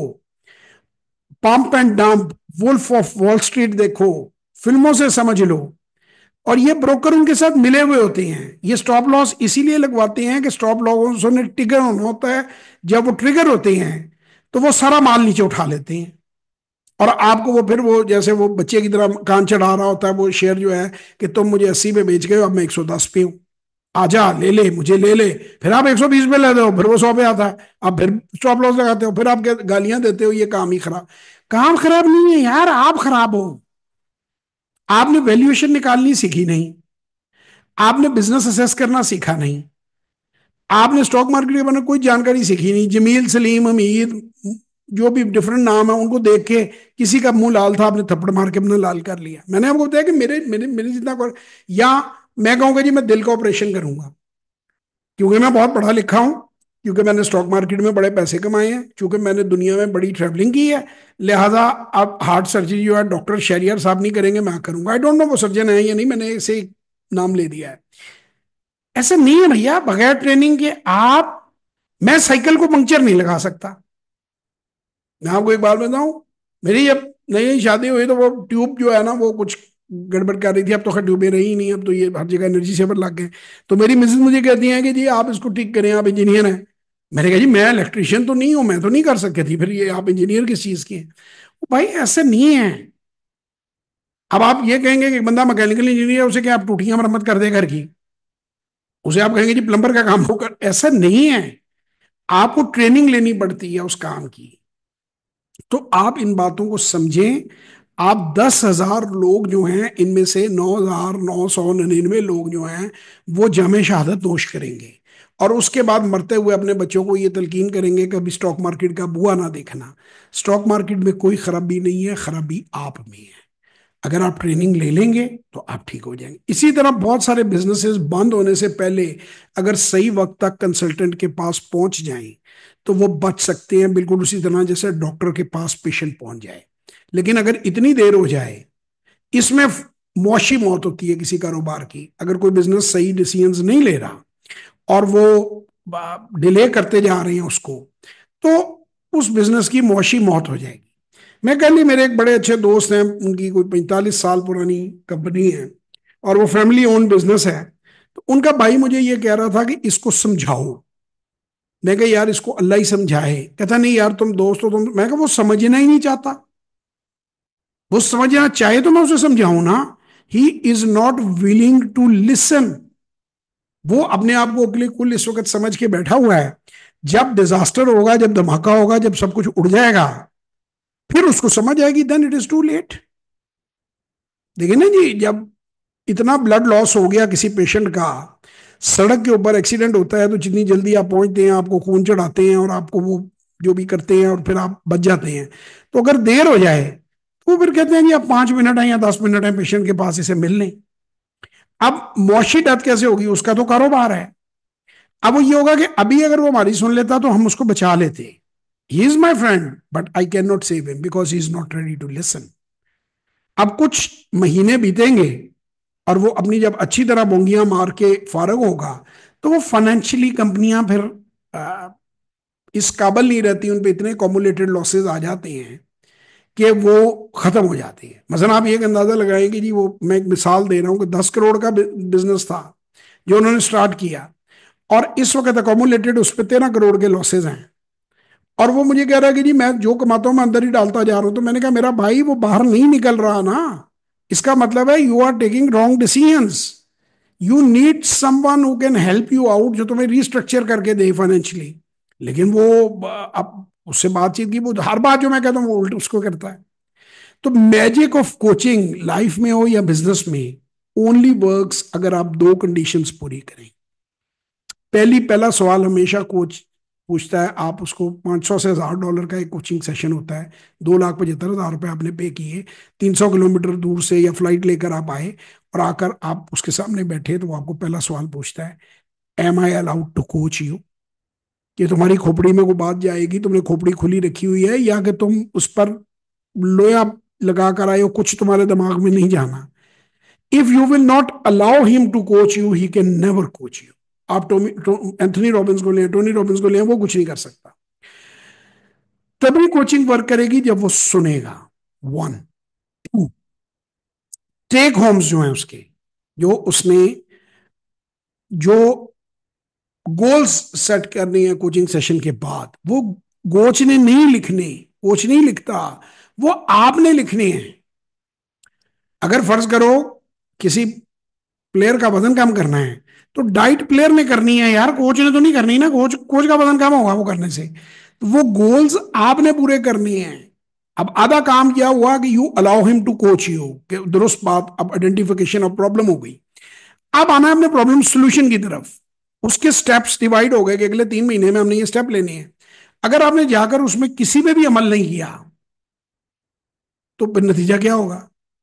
pump and dump, Wolf of Wall Street देखो, फिल्मों से समझ लो। और ये ब्रोकर उनके साथ मिले हुए होते हैं। ये स्टॉप लॉस इसीलिए लगवाते हैं कि स्टॉप लॉस उन्हें ट्रिगर होना होता है। जब वो ट्रिगर होते हैं तो वो सारा माल नीचे उठा लेते हैं, और आपको वो फिर वो जैसे वो बच्चे की तरह कान चढ़ा रहा होता है वो शेयर जो है, कि तुम मुझे अस्सी पे बेच गए, अब मैं एक सौ दस पे हूं, आजा ले ले, मुझे ले ले। फिर आप एक सौ बीस पे लेते हो, फिर वो सौ पे आता है, आप फिर स्टॉप लॉस लगाते हो, फिर आप गालियां देते हो, ये काम ही खराब। काम खराब नहीं है यार, आप खराब हो। आपने वैल्यूएशन निकालनी सीखी नहीं, आपने बिजनेस असेस करना सीखा नहीं, आपने स्टॉक मार्केट के बारे में कोई जानकारी सीखी नहीं। जमील, सलीम, हमीद, जो भी डिफरेंट नाम है, उनको देख के किसी का मुंह लाल था, आपने थप्पड़ मार के अपना लाल कर लिया। मैंने आपको बताया कि मेरे मेरे मेरे जितना कर, या मैं कहूंगा जी मैं दिल का ऑपरेशन करूंगा, क्योंकि मैं बहुत पढ़ा लिखा हूं, क्योंकि मैंने स्टॉक मार्केट में बड़े पैसे कमाए हैं, क्योंकि मैंने दुनिया में बड़ी ट्रैवलिंग की है। लिहाजा अब हार्ट सर्जरी जो है डॉक्टर शहरियार साहब नहीं करेंगे, मैं करूंगा। आई डोंट नो वो सर्जन है या नहीं, मैंने इसे नाम ले दिया है। ऐसा नहीं है भैया, बगैर ट्रेनिंग के आप, मैं साइकिल को पंक्चर नहीं लगा सकता। मैं आपको एक बात बताऊं, मेरी जब नई नई शादी हुई तो वो ट्यूब जो है ना वो कुछ गड़बड़ कर रही थी। अब तो खैर ट्यूबें रही नहीं, अब तो ये हर जगह एनर्जी सेवर लग गए। तो मेरी मिसेज मुझे कहती हैं कि जी आप इसको ठीक करें, आप इंजीनियर हैं। मैंने कहा जी मैं इलेक्ट्रिशियन तो नहीं हूं, मैं तो नहीं कर सकती थी, फिर ये आप इंजीनियर किस चीज के हैं? भाई ऐसे नहीं है। अब आप ये कहेंगे कि बंदा मैकेनिकल इंजीनियर, उसे क्या आप टूटियां मरम्मत कर दे घर की, उसे आप कहेंगे जी प्लम्बर का काम होकर, ऐसा नहीं है। आपको ट्रेनिंग लेनी पड़ती है उस काम की। तो आप इन बातों को समझें। आप दस हजार लोग जो हैं, इनमें से नौ हजार नौ सौ निन्यानवे लोग जो हैं वो जामे शहादत नोश करेंगे, और उसके बाद मरते हुए अपने बच्चों को ये तलकीन करेंगे कि अभी स्टॉक मार्केट का बुआ ना देखना। स्टॉक मार्केट में कोई खराबी नहीं है, खराबी आप में है। अगर आप ट्रेनिंग ले लेंगे तो आप ठीक हो जाएंगे। इसी तरह बहुत सारे बिजनेसेस बंद होने से पहले अगर सही वक्त तक कंसल्टेंट के पास पहुंच जाएं तो वो बच सकते हैं, बिल्कुल उसी तरह जैसे डॉक्टर के पास पेशेंट पहुंच जाए। लेकिन अगर इतनी देर हो जाए, इसमें मौशी मौत होती है किसी कारोबार की। अगर कोई बिजनेस सही डिसीजंस नहीं ले रहा और वो डिले करते जा रहे हैं उसको, तो उस बिजनेस की मौशी मौत हो जाएगी। मैं कह ली, मेरे एक बड़े अच्छे दोस्त हैं, उनकी कोई पैंतालीस साल पुरानी कंपनी है और वो फैमिली ओन बिजनेस है। तो उनका भाई मुझे ये कह रहा था कि इसको समझाओ। मैं कहा यार इसको अल्लाह ही समझाए। कहता नहीं यार तुम दोस्त हो तुम। मैं कहा वो समझना ही नहीं चाहता। वो समझना चाहे तो मैं उसे समझाऊं ना। He is not willing to listen. वो अपने आप को बिल्कुल इस वक्त समझ के बैठा हुआ है। जब डिजास्टर होगा, जब धमाका होगा, जब सब कुछ उड़ जाएगा, फिर उसको समझ आएगी, then it is too late. देखिए ना जी, जब इतना ब्लड लॉस हो गया किसी पेशेंट का, सड़क के ऊपर एक्सीडेंट होता है, तो जितनी जल्दी आप पहुंचते हैं, आपको खून चढ़ाते हैं और आपको वो जो भी करते हैं, और फिर आप बच जाते हैं। तो अगर देर हो जाए तो फिर कहते हैं जी आप पांच मिनट हैं या दस मिनट हैं पेशेंट के पास, इसे मिल लें। अब मौशी डेथ कैसे होगी, उसका तो कारोबार है। अब वो ये होगा कि अभी अगर वो हमारी सुन लेता तो हम उसको बचा लेते। He is my friend but I can not save him because he is not ready to listen. अब कुछ महीने बीतेंगे और वो अपनी जब अच्छी तरह बोंगियां मार के फारग होगा, तो वो फाइनेंशियली कंपनियां फिर आ, इस काबल नहीं रहती, उन पे इतने कॉमुलेटेड लॉसेस आ जाते हैं कि वो खत्म हो जाती है। मसलन आप एक अंदाजा लगाएं कि जी वो, मैं एक मिसाल दे रहा हूँ कि दस करोड़ का बिजनेस था जो उन्होंने स्टार्ट किया, और इस वक्त अकोमुलेटेड उस पर तेरह करोड़ के लॉसेज हैं। और वो मुझे कह रहा है कि जी मैं जो कमाता हूं मैं अंदर ही डालता जा रहा हूं। तो मैंने कहा मेरा भाई वो बाहर नहीं निकल रहा ना, इसका मतलब है you are taking wrong decisions. You need someone who can help you out, जो तुम्हें रिस्ट्रक्चर करके दे फाइनेंशियली। लेकिन वो अब उससे बातचीत की, वो हर बात जो मैं कहता हूँ वो उल्ट उसको करता है। तो मैजिक ऑफ कोचिंग लाइफ में हो या बिजनेस में, ओनली वर्क्स अगर आप दो कंडीशंस पूरी करें। पहली पहला सवाल हमेशा कोच पूछता है, आप उसको पाँच सौ से हजार डॉलर का एक कोचिंग सेशन होता है, दो लाख पचहत्तर हजार रुपये आपने पे किए, तीन सौ किलोमीटर दूर से या फ्लाइट लेकर आप आए और आकर आप उसके सामने बैठे, तो वो आपको पहला सवाल पूछता है, am I allowed to coach you? कि तुम्हारी खोपड़ी में कोई बात जाएगी, तुमने खोपड़ी खुली रखी हुई है, या कि तुम उस पर लोया लगा कर आए हो, कुछ तुम्हारे दिमाग में नहीं जाना। If you will not allow him to coach you, he can never coach you. आप टोमी टो, एंथनी रॉबिन्स को लें, टोनी रॉबिन्स को लें, वो कुछ नहीं कर सकता। तभी कोचिंग वर्क करेगी जब वो सुनेगा। वन। टू, टेक होम्स जो है उसके, जो उसने जो गोल्स सेट करनी है कोचिंग सेशन के बाद, वो कोच ने नहीं लिखने। कोच नहीं लिखता, वो आपने लिखने हैं। अगर फर्ज करो किसी प्लेयर का वजन कम करना है, तो डाइट प्लेयर ने करनी है यार, कोच ने तो नहीं करनी ना। कोच कोच का वजन कम होगा वो करने से। तो वो गोल्स आपने पूरे करनी है। अब आधा काम क्या हुआ कि you allow him to coach you, दुरुस्त बात। अब आइडेंटिफिकेशन ऑफ प्रॉब्लम हो गई। अब आना है अपने प्रॉब्लम सोल्यूशन की तरफ। उसके स्टेप्स डिवाइड हो गए कि अगले तीन महीने में हमने ये स्टेप लेने हैं। अगर आपने जाकर उसमें किसी में भी अमल नहीं किया, तो फिर नतीजा क्या होगा?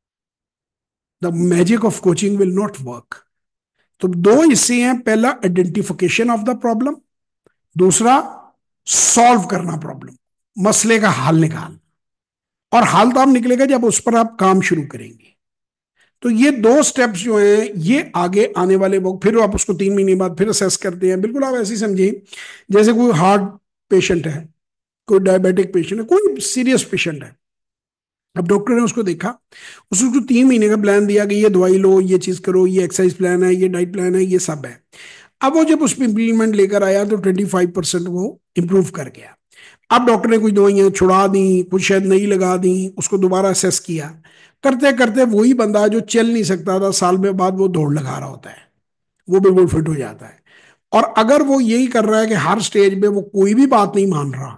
The magic of coaching will not work. तो दो हिस्से हैं, पहला आइडेंटिफिकेशन ऑफ द प्रॉब्लम, दूसरा सॉल्व करना प्रॉब्लम, मसले का हल निकालना। और हल तब निकलेगा जब उस पर आप काम शुरू करेंगे। तो ये दो स्टेप्स जो हैं, ये आगे आने वाले वक्त फिर आप उसको तीन महीने बाद फिर असेस करते हैं। बिल्कुल आप ऐसे ही समझिए जैसे कोई हार्ट पेशेंट है, कोई डायबिटिक पेशेंट है, कोई सीरियस पेशेंट है। अब डॉक्टर ने उसको देखा, उसको तीन महीने का प्लान दिया कि ये दवाई लो, ये चीज करो, ये एक्सरसाइज प्लान है, ये डाइट प्लान है, ये सब है। अब वो जब उसमें इंप्लीमेंट लेकर आया तो ट्वेंटी फाइव परसेंट वो इम्प्रूव कर गया। अब डॉक्टर ने कुछ दवाइयां छुड़ा दी, कुछ शायद नहीं लगा दी, उसको दोबारा असेस किया। करते करते वही बंदा जो चल नहीं सकता था, साल में बाद वो दौड़ लगा रहा होता है, वो बिल्कुल फिट हो जाता है। और अगर वो यही कर रहा है कि हर स्टेज पे वो कोई भी बात नहीं मान रहा,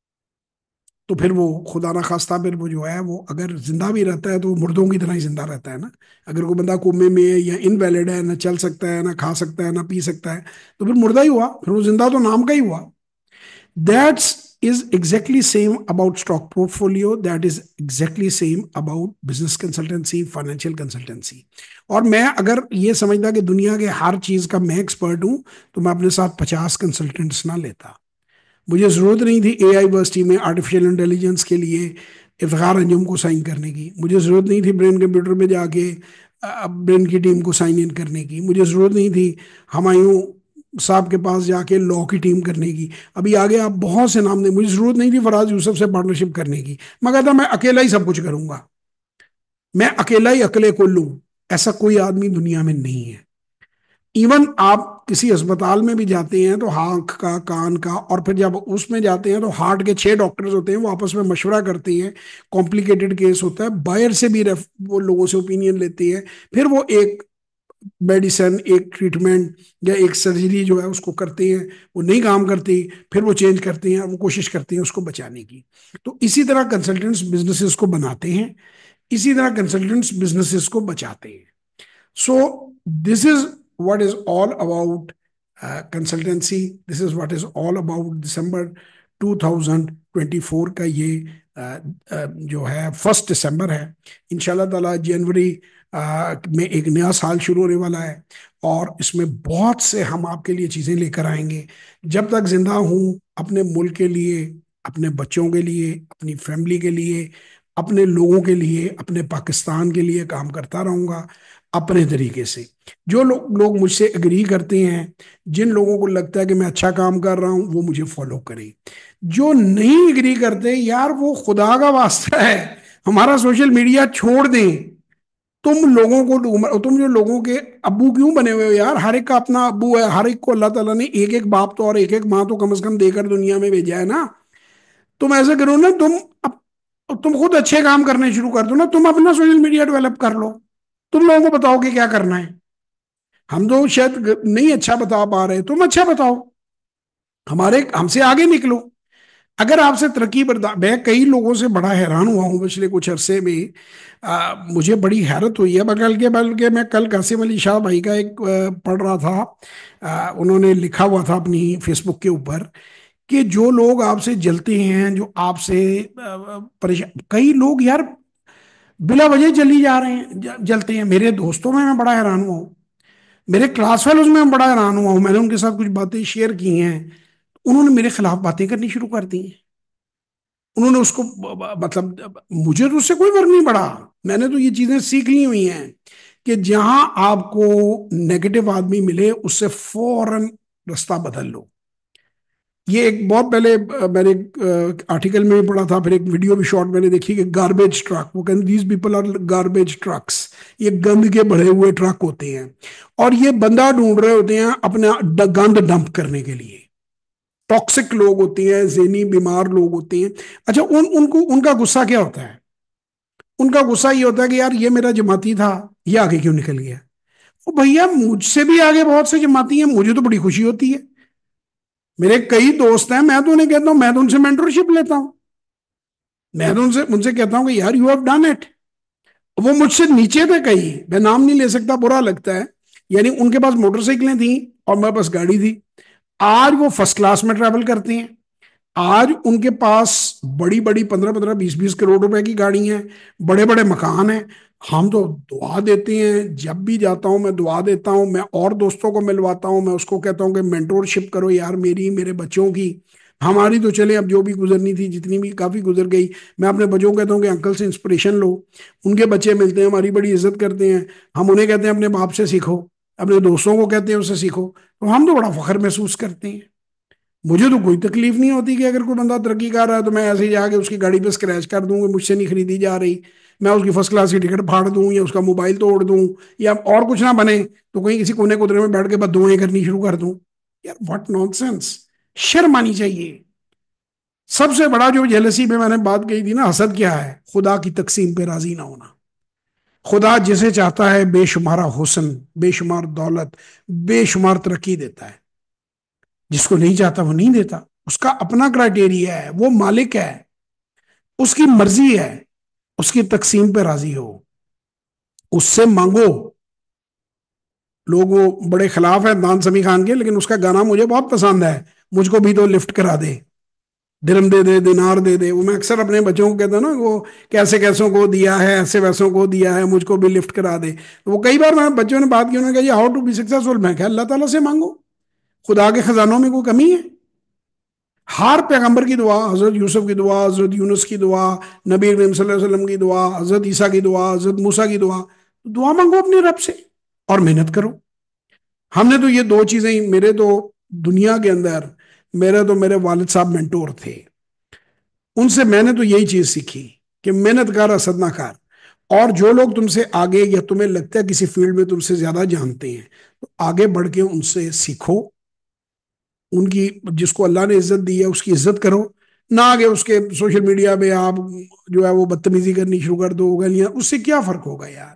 तो फिर वो खुदा ना खास्ता फिर वो जो है, वो अगर जिंदा भी रहता है तो वो मुर्दों की तरह ही जिंदा रहता है ना। अगर कोई बंदा कोमे में है या इनवैलिड है, ना चल सकता है, ना खा सकता है, ना पी सकता है, तो फिर मुर्दा ही हुआ, फिर वो जिंदा तो नाम का ही हुआ। That's is exactly same about stock portfolio, that is exactly same about business consultancy, financial consultancy। और मैं अगर ये समझता कि दुनिया के हर चीज का मैं एक्सपर्ट हूं, तो मैं अपने साथ पचास कंसल्टेंट्स ना लेता। मुझे जरूरत नहीं थी ए आई यूनिवर्सिटी में आर्टिफिशियल इंटेलिजेंस के लिए इफ्तिखार अंजुम को साइन करने की। मुझे ज़रूरत नहीं थी ब्रेन कंप्यूटर में जाके ब्रेन की टीम को साइन इन करने की। मुझे ज़रूरत नहीं थी हमायूं साहब के पास जाके लॉ की टीम करने की। अभी आगे आप बहुत से नाम दें, मुझे जरूरत नहीं थी फराज यूसुफ से पार्टनरशिप करने की। मैं कहता मैं अकेला ही सब कुछ करूंगा, मैं अकेला ही अकेले को लूं। ऐसा कोई आदमी दुनिया में नहीं है। इवन आप किसी अस्पताल में भी जाते हैं तो आंख का, कान का, और फिर जब उसमें जाते हैं तो हार्ट के छह डॉक्टर्स होते हैं, वो आपस में मशवरा करते हैं। कॉम्प्लिकेटेड केस होता है, बाहर से भी रेफ वो लोगों से ओपिनियन लेते हैं। फिर वो एक मेडिसिन, एक ट्रीटमेंट या एक सर्जरी जो है उसको करते हैं। वो नहीं काम करती, फिर वो चेंज करते हैं, वो कोशिश करते हैं उसको बचाने की। तो इसी तरह कंसल्टेंट्स बिजनेसेस को बनाते हैं, इसी तरह कंसल्टेंट्स बिजनेसेस को बचाते हैं। So this is what is all about uh, consultancy. This is what is all about December twenty twenty-four का ये uh, uh, जो है फर्स्ट दिसंबर है। इंशाल्लाह ताला जनवरी uh, में एक नया साल शुरू होने वाला है, और इसमें बहुत से हम आपके लिए चीज़ें लेकर आएंगे। जब तक जिंदा हूँ अपने मुल्क के लिए, अपने बच्चों के लिए, अपनी फैमिली के लिए, अपने लोगों के लिए, अपने पाकिस्तान के लिए काम करता रहूँगा अपने तरीके से। जो लोग लोग मुझसे एग्री करते हैं, जिन लोगों को लगता है कि मैं अच्छा काम कर रहा हूं, वो मुझे फॉलो करें। जो नहीं एग्री करते यार, वो खुदा का वास्ता है हमारा सोशल मीडिया छोड़ दें। तुम लोगों को, तुम जो लोगों के अब्बू क्यों बने हुए हो यार? हर एक का अपना अब्बू है, हर एक को अल्लाह ताला ने एक एक बाप तो और एक एक माँ तो कम से कम देकर दुनिया में भेजा है ना। तुम ऐसे करो ना, तुम अब तुम खुद अच्छे काम करने शुरू कर दो ना, तुम अपना सोशल मीडिया डेवलप कर लो। तुम लोगों को बताओ कि क्या करना है। हम तो शायद नहीं अच्छा बता पा रहे, तुम अच्छा बताओ, हमारे हमसे आगे निकलो। अगर आपसे तरक्की बर्दाश्त, मैं कई लोगों से बड़ा हैरान हुआ हूँ पिछले कुछ अरसे में। आ, मुझे बड़ी हैरत हुई है। बगल के बल्कि मैं कल कासिम अली शाह भाई का एक आ, पढ़ रहा था। आ, उन्होंने लिखा हुआ था अपनी फेसबुक के ऊपर कि जो लोग आपसे जलते हैं, जो आपसे परेशान, कई लोग यार बिला वजह जली जा रहे हैं, ज- जलते हैं। मेरे दोस्तों में मैं बड़ा हैरान हुआ हूँ, मेरे क्लास फेलोज में मैं बड़ा हैरान हुआ हूँ। मैंने उनके साथ कुछ बातें शेयर की हैं, उन्होंने मेरे खिलाफ बातें करनी शुरू कर दी हैं। उन्होंने उसको ब- ब- मतलब मुझे तो उससे कोई फर्क नहीं पड़ा। मैंने तो ये चीजें सीख ली हुई हैं कि जहां आपको नेगेटिव आदमी मिले उससे फौरन रास्ता बदल लो। ये एक बहुत पहले अ, मैंने एक आर्टिकल में भी पढ़ा था, फिर एक वीडियो भी शॉर्ट मैंने देखी कि गार्बेज ट्रक, वो कहते these people are garbage trucks. ये गंद के भरे हुए ट्रक होते हैं, और ये बंदा ढूंढ रहे होते हैं अपना ड- गंद डंप करने के लिए। टॉक्सिक लोग होते हैं, जहनी बीमार लोग होते हैं। अच्छा, उन उनको उनका गुस्सा क्या होता है? उनका गुस्सा ये होता है कि यार ये मेरा जमाती था, ये आगे क्यों निकल गया? ओ भैया, मुझसे भी आगे बहुत से जमाती हैं, मुझे तो बड़ी खुशी होती है। मेरे कई दोस्त हैं, मैं तो उन्हें कहता हूँ, मैं तो उनसे मेंटरशिप लेता हूँ। मैं तो उनसे उनसे कहता हूँ कि यार यू हैव डन इट। वो मुझसे नीचे थे कई, मैं नाम नहीं ले सकता, बुरा लगता है। यानी उनके पास मोटरसाइकिलें थी और मेरे पास गाड़ी थी। आज वो फर्स्ट क्लास में ट्रैवल करते हैं। आज उनके पास बड़ी बड़ी पंद्रह पंद्रह बीस बीस करोड़ रुपए की गाड़ी हैं, बड़े बड़े मकान हैं। हम तो दुआ देते हैं, जब भी जाता हूं मैं दुआ देता हूं। मैं और दोस्तों को मिलवाता हूं, मैं उसको कहता हूं कि मेंटोरशिप करो यार, मेरी, मेरे बच्चों की। हमारी तो चले, अब जो भी गुजरनी थी, जितनी भी काफी गुजर गई। मैं अपने बच्चों को कहता हूँ कि अंकल से इंस्पिरेशन लो। उनके बच्चे मिलते हैं, हमारी बड़ी इज्जत करते हैं। हम उन्हें कहते हैं अपने बाप से सीखो, अपने दोस्तों को कहते हैं उससे सीखो। तो हम तो बड़ा फख्र महसूस करते हैं। मुझे तो कोई तकलीफ नहीं होती कि अगर कोई बंदा तरक्की कर रहा है तो मैं ऐसे ही जाके उसकी गाड़ी पे स्क्रैच कर दूं कि मुझसे नहीं खरीदी जा रही। मैं उसकी फर्स्ट क्लास की टिकट फाड़ दूं, या उसका मोबाइल तोड़ दूं, या और कुछ ना बने तो कहीं किसी कोने कोने में बैठ के बददुआएं करनी शुरू कर दूं। यार व्हाट नॉनसेंस। शर्म आनी चाहिए। सबसे बड़ा जो जेलसी पे मैंने बात कही थी ना, हसद क्या है? खुदा की तकसीम पे राजी ना होना। खुदा जिसे चाहता है बेशुमारा हुस्न, बेशुमार दौलत, बेशुमार तरक्की देता है। जिसको नहीं चाहता वो नहीं देता। उसका अपना क्राइटेरिया है, वो मालिक है, उसकी मर्जी है। उसकी तकसीम पे राजी हो, उससे मांगो। लोग वो बड़े खिलाफ है दान समी खान के, लेकिन उसका गाना मुझे बहुत पसंद है, मुझको भी तो लिफ्ट करा दे, दिरम दे दे, दिनार दे दे। वो मैं अक्सर अपने बच्चों को कहता हूँ ना, वो कैसे कैसों को दिया है, ऐसे वैसों को दिया है, मुझको भी लिफ्ट करा दे। तो वो कई बार मैं बच्चों ने बात की, उन्होंने कहा हाउ टू बी सक्सेसफुल। मैं क्या, अल्लाह ताला से मांगो। खुदा के खजानों में कोई कमी है? हर पैगंबर की दुआ, हजरत यूसुफ की दुआ, हजरत यूनुस की दुआ, नबी करीम सल्लल्लाहु अलैहि वसल्लम की दुआ, हजरत ईसा की दुआ, हजरत मूसा की दुआ। दुआ मांगो अपने रब से और मेहनत करो। हमने तो ये दो चीजें ही, मेरे तो दुनिया के अंदर, मेरे तो मेरे वालिद साहब मेंटोर थे। उनसे मैंने तो यही चीज सीखी कि मेहनत कर, असद ना कर। और जो लोग तुमसे आगे, या तुम्हें लगता है किसी फील्ड में तुमसे ज्यादा जानते हैं, तो आगे बढ़ के उनसे सीखो। उनकी, जिसको अल्लाह ने इज्जत दी है उसकी इज्जत करो। ना आगे उसके सोशल मीडिया पे आप जो है वो बदतमीजी करनी शुरू कर दो, गलियां, उससे क्या फर्क होगा यार।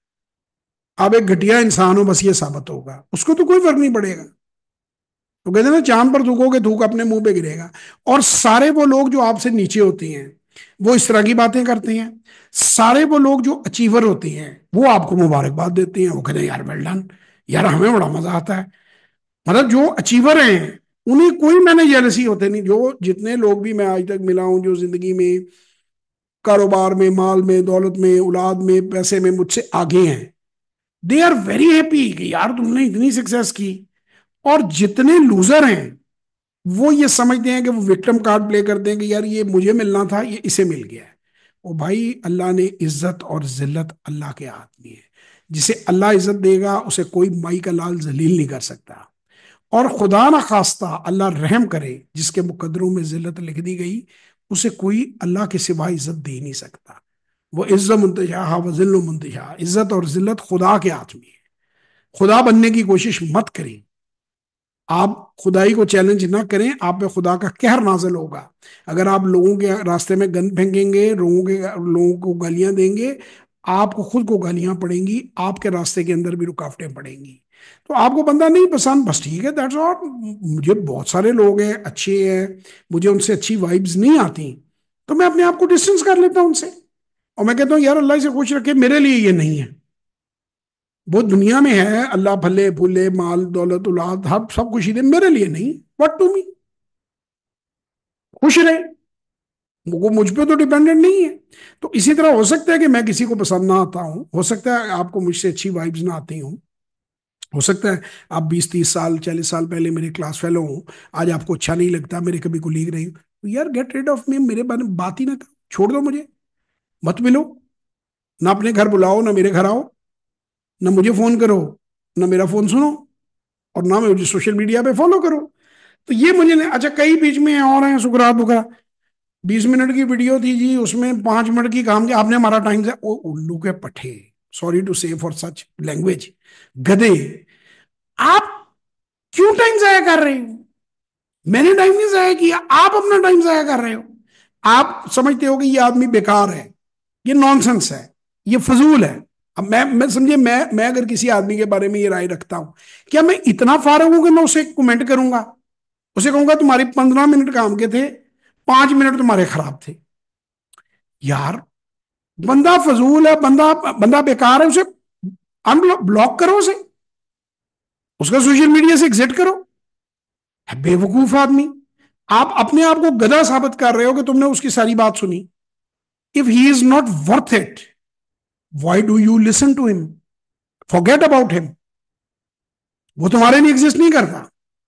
आप एक घटिया इंसान हो, बस ये साबित होगा, उसको तो कोई फर्क नहीं पड़ेगा। तो कहते हैं ना, चांद पर थूकोगे थूक अपने मुंह पे गिरेगा। और सारे वो लोग जो आपसे नीचे होते हैं वो इस तरह की बातें करते हैं। सारे वो लोग जो अचीवर होते हैं वो आपको मुबारकबाद देते हैं, वो कहते हैं यार वेल डन, यार हमें बड़ा मजा आता है। मतलब जो अचीवर हैं उन्हें कोई, मैंने जेलसी होते नहीं। जो जितने लोग भी मैं आज तक मिला हूं, जो जिंदगी में, कारोबार में, माल में, दौलत में, औलाद में, पैसे में मुझसे आगे हैं, दे आर वेरी हैप्पी कि यार तुमने इतनी सक्सेस की। और जितने लूजर हैं वो ये समझते हैं कि वो विक्टिम कार्ड प्ले करते हैं कि यार ये मुझे मिलना था, ये इसे मिल गया है। ओ भाई, अल्लाह ने इज्जत और जिल्लत अल्लाह के हाथ में है। जिसे अल्लाह इज्जत देगा उसे कोई माई का लाल जलील नहीं कर सकता। और खुदा ना खास्ता अल्लाह रहम करे, जिसके मुकद्दरों में जिल्लत लिख दी गई, उसे कोई अल्लाह के सिवा इज्जत दे नहीं सकता। वो इज्जत मुंतशा व जिल्ल मुंतशा, इज्जत और जिल्लत खुदा के हाथ में है। खुदा बनने की कोशिश मत करें। आप खुदाई को चैलेंज ना करें, आप पे खुदा का कहर नाजल होगा। अगर आप लोगों के रास्ते में गंद फेंकेंगे, लोगों के लोगों को गालियां देंगे, आपको खुद को गालियां पड़ेंगी, आपके रास्ते के अंदर भी रुकावटें पड़ेंगी। तो आपको बंदा नहीं पसंद, बस ठीक है, दैट्स ऑल। मुझे बहुत सारे लोग हैं अच्छे हैं, मुझे उनसे अच्छी वाइब्स नहीं आती, तो मैं अपने आप को डिस्टेंस कर लेता हूं उनसे। और मैं कहता हूँ यार अल्लाह से खुश रखे, मेरे लिए ये नहीं है। वो दुनिया में है, अल्लाह भले फूले, माल दौलत औलाद हर सब कुछ ही दे, मेरे लिए नहीं। व्हाट टू मी, खुश रहे, वो मुझ पे तो डिपेंडेंट नहीं है। तो इसी तरह हो सकता है कि मैं किसी को पसंद ना आता हूं, हो सकता है आपको मुझसे अच्छी वाइब्स ना आती हूं, हो सकता है आप बीस तीस साल चालीस साल पहले मेरे क्लास फेलो हो, आज आपको अच्छा नहीं लगता, मेरे कभी कोलीग रही हो, तो यार गेट रिड ऑफ मी, मेरे बारे में बात ही ना करो, छोड़ दो मुझे, मत मिलो। ना अपने घर बुलाओ, ना मेरे घर आओ, ना मुझे फोन करो, ना मेरा फोन सुनो, और ना मुझे सोशल मीडिया पे फॉलो करो। तो ये मुझे नहीं अच्छा। कई बीच में और हैं सुकरात बुकरा, बीस मिनट की वीडियो थी जी, उसमें पांच मिनट की काम किया आपने, हमारा टाइम से, ओ उल्लू के पट्टे, sorry to say for such language, गधे। आप क्यों टाइम जाया कर रहे हो? मैंने टाइम नहीं जाया किया, आप अपना टाइम जाया कर रहे हो। आप समझते हो कि ये आदमी बेकार है, ये नॉनसेंस है, ये फजूल है। अब मैं मैं समझे, मैं मैं अगर किसी आदमी के बारे में ये राय रखता हूं, क्या मैं इतना फारूक हूं कि मैं उसे कमेंट करूंगा, उसे कहूंगा तुम्हारे पंद्रह मिनट काम के थे, पांच मिनट तुम्हारे खराब थे? यार, बंदा फजूल है, बंदा बंदा बेकार है, उसे अनब्लॉक ब्लॉक करो उसे, उसका सोशल मीडिया से एग्जिट करो। है बेवकूफ आदमी। आप अपने आप को गधा साबित कर रहे हो कि तुमने उसकी सारी बात सुनी। If he is not worth it, why do you listen to him? Forget about him, वो तुम्हारे लिए एग्जिस्ट नहीं करता।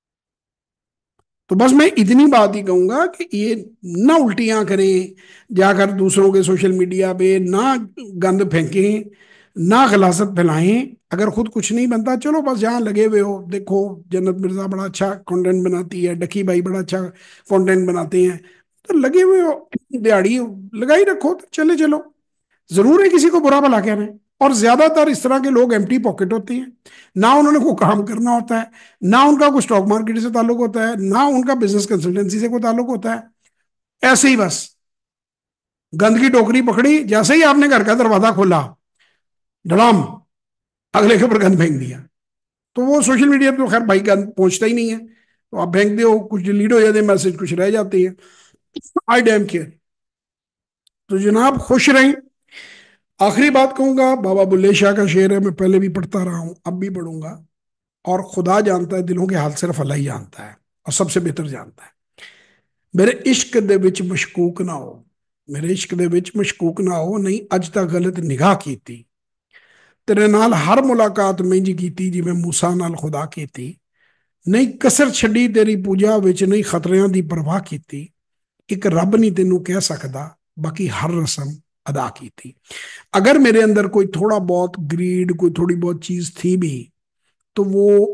तो बस मैं इतनी बात ही कहूंगा कि ये ना उल्टियां करें जाकर दूसरों के सोशल मीडिया पे, ना गंद फेंकें, ना गलासत फैलाएं। अगर खुद कुछ नहीं बनता, चलो बस जहां लगे हुए हो, देखो जन्नत मिर्जा बड़ा अच्छा कंटेंट बनाती है, डकी भाई बड़ा अच्छा कंटेंट बनाते हैं, तो लगे हुए हो, दिहाड़ी लगाई रखो, तो चले चलो। जरूर है किसी को बुरा भला कहना है। और ज्यादातर इस तरह के लोग एम्प्टी पॉकेट होते हैं, ना उन्होंने कोई काम करना होता है, ना उनका कोई स्टॉक मार्केट से ताल्लुक होता है, ना उनका बिजनेस कंसल्टेंसी से कोई ताल्लुक होता है। ऐसे ही बस गंद की टोकरी पकड़ी, जैसे ही आपने घर का दरवाजा खोला, धड़ाम, अगले के ऊपर गंद फेंक दिया। तो वो सोशल मीडिया पे तो खैर भाई गंद पहुंचता ही नहीं है, तो आप फेंक दो, कुछ डिलीट हो जाते हैं मैसेज, कुछ रह जाते हैं। I damn care. तो जनाब खुश रहें। आखिरी बात कहूंगा, बाबा बुल्ले शाह का शेर है, मैं पहले भी पढ़ता रहा हूं, अब भी पढ़ूंगा। और खुदा जानता है दिलों के हाल, सिर्फ अल्लाह ही जानता है, और सबसे बेहतर जानता है। मेरे इश्क दे विच मशकूक ना हो, मेरे इश्क दे विच मशकूक ना हो, नहीं अज तक गलत निगाह कीती, तेरे नाल हर मुलाकात में जी कीती जिवें मूसा नाल खुदा कीती, नहीं कसर छड़ी तेरी पूजा विच, नहीं खतरियां दी परवाह कीती, एक रब नहीं तेनू कह सकदा, बाकी हर रस्म अदा की थी। अगर मेरे अंदर कोई थोड़ा बहुत ग्रीड, कोई थोड़ी बहुत चीज थी भी, तो वो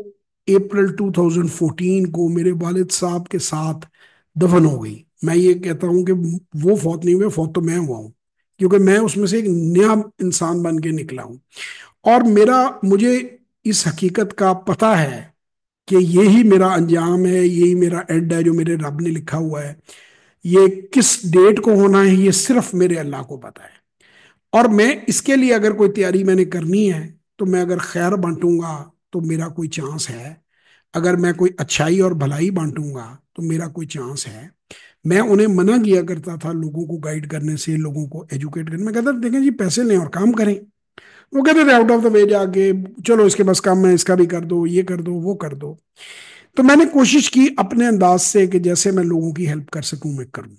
अप्रैल टू थाउजेंड फोर्टीन को मेरे वालिद साहब के साथ दफन हो गई। मैं ये कहता हूँ कि वो फौत नहीं हुए, फौत तो मैं हुआ हूँ, क्योंकि मैं उसमें से एक नया इंसान बन के निकला हूँ। और मेरा मुझे इस हकीकत का पता है कि यही मेरा अंजाम है, यही मेरा एंड है जो मेरे रब ने लिखा हुआ है। ये किस डेट को होना है ये सिर्फ मेरे अल्लाह को पता है। और मैं इसके लिए अगर कोई तैयारी मैंने करनी है, तो मैं अगर खैर बांटूंगा तो मेरा कोई चांस है, अगर मैं कोई अच्छाई और भलाई बांटूंगा तो मेरा कोई चांस है। मैं उन्हें मना किया करता था लोगों को गाइड करने से, लोगों को एजुकेट करने। मैं कहता था देखें जी, पैसे लें और काम करें। वो कहते थे आउट ऑफ द वे जाके, चलो इसके बस काम है, इसका भी कर दो, ये कर दो, वो कर दो। तो मैंने कोशिश की अपने अंदाज से कि जैसे मैं लोगों की हेल्प कर सकूं मैं करूं।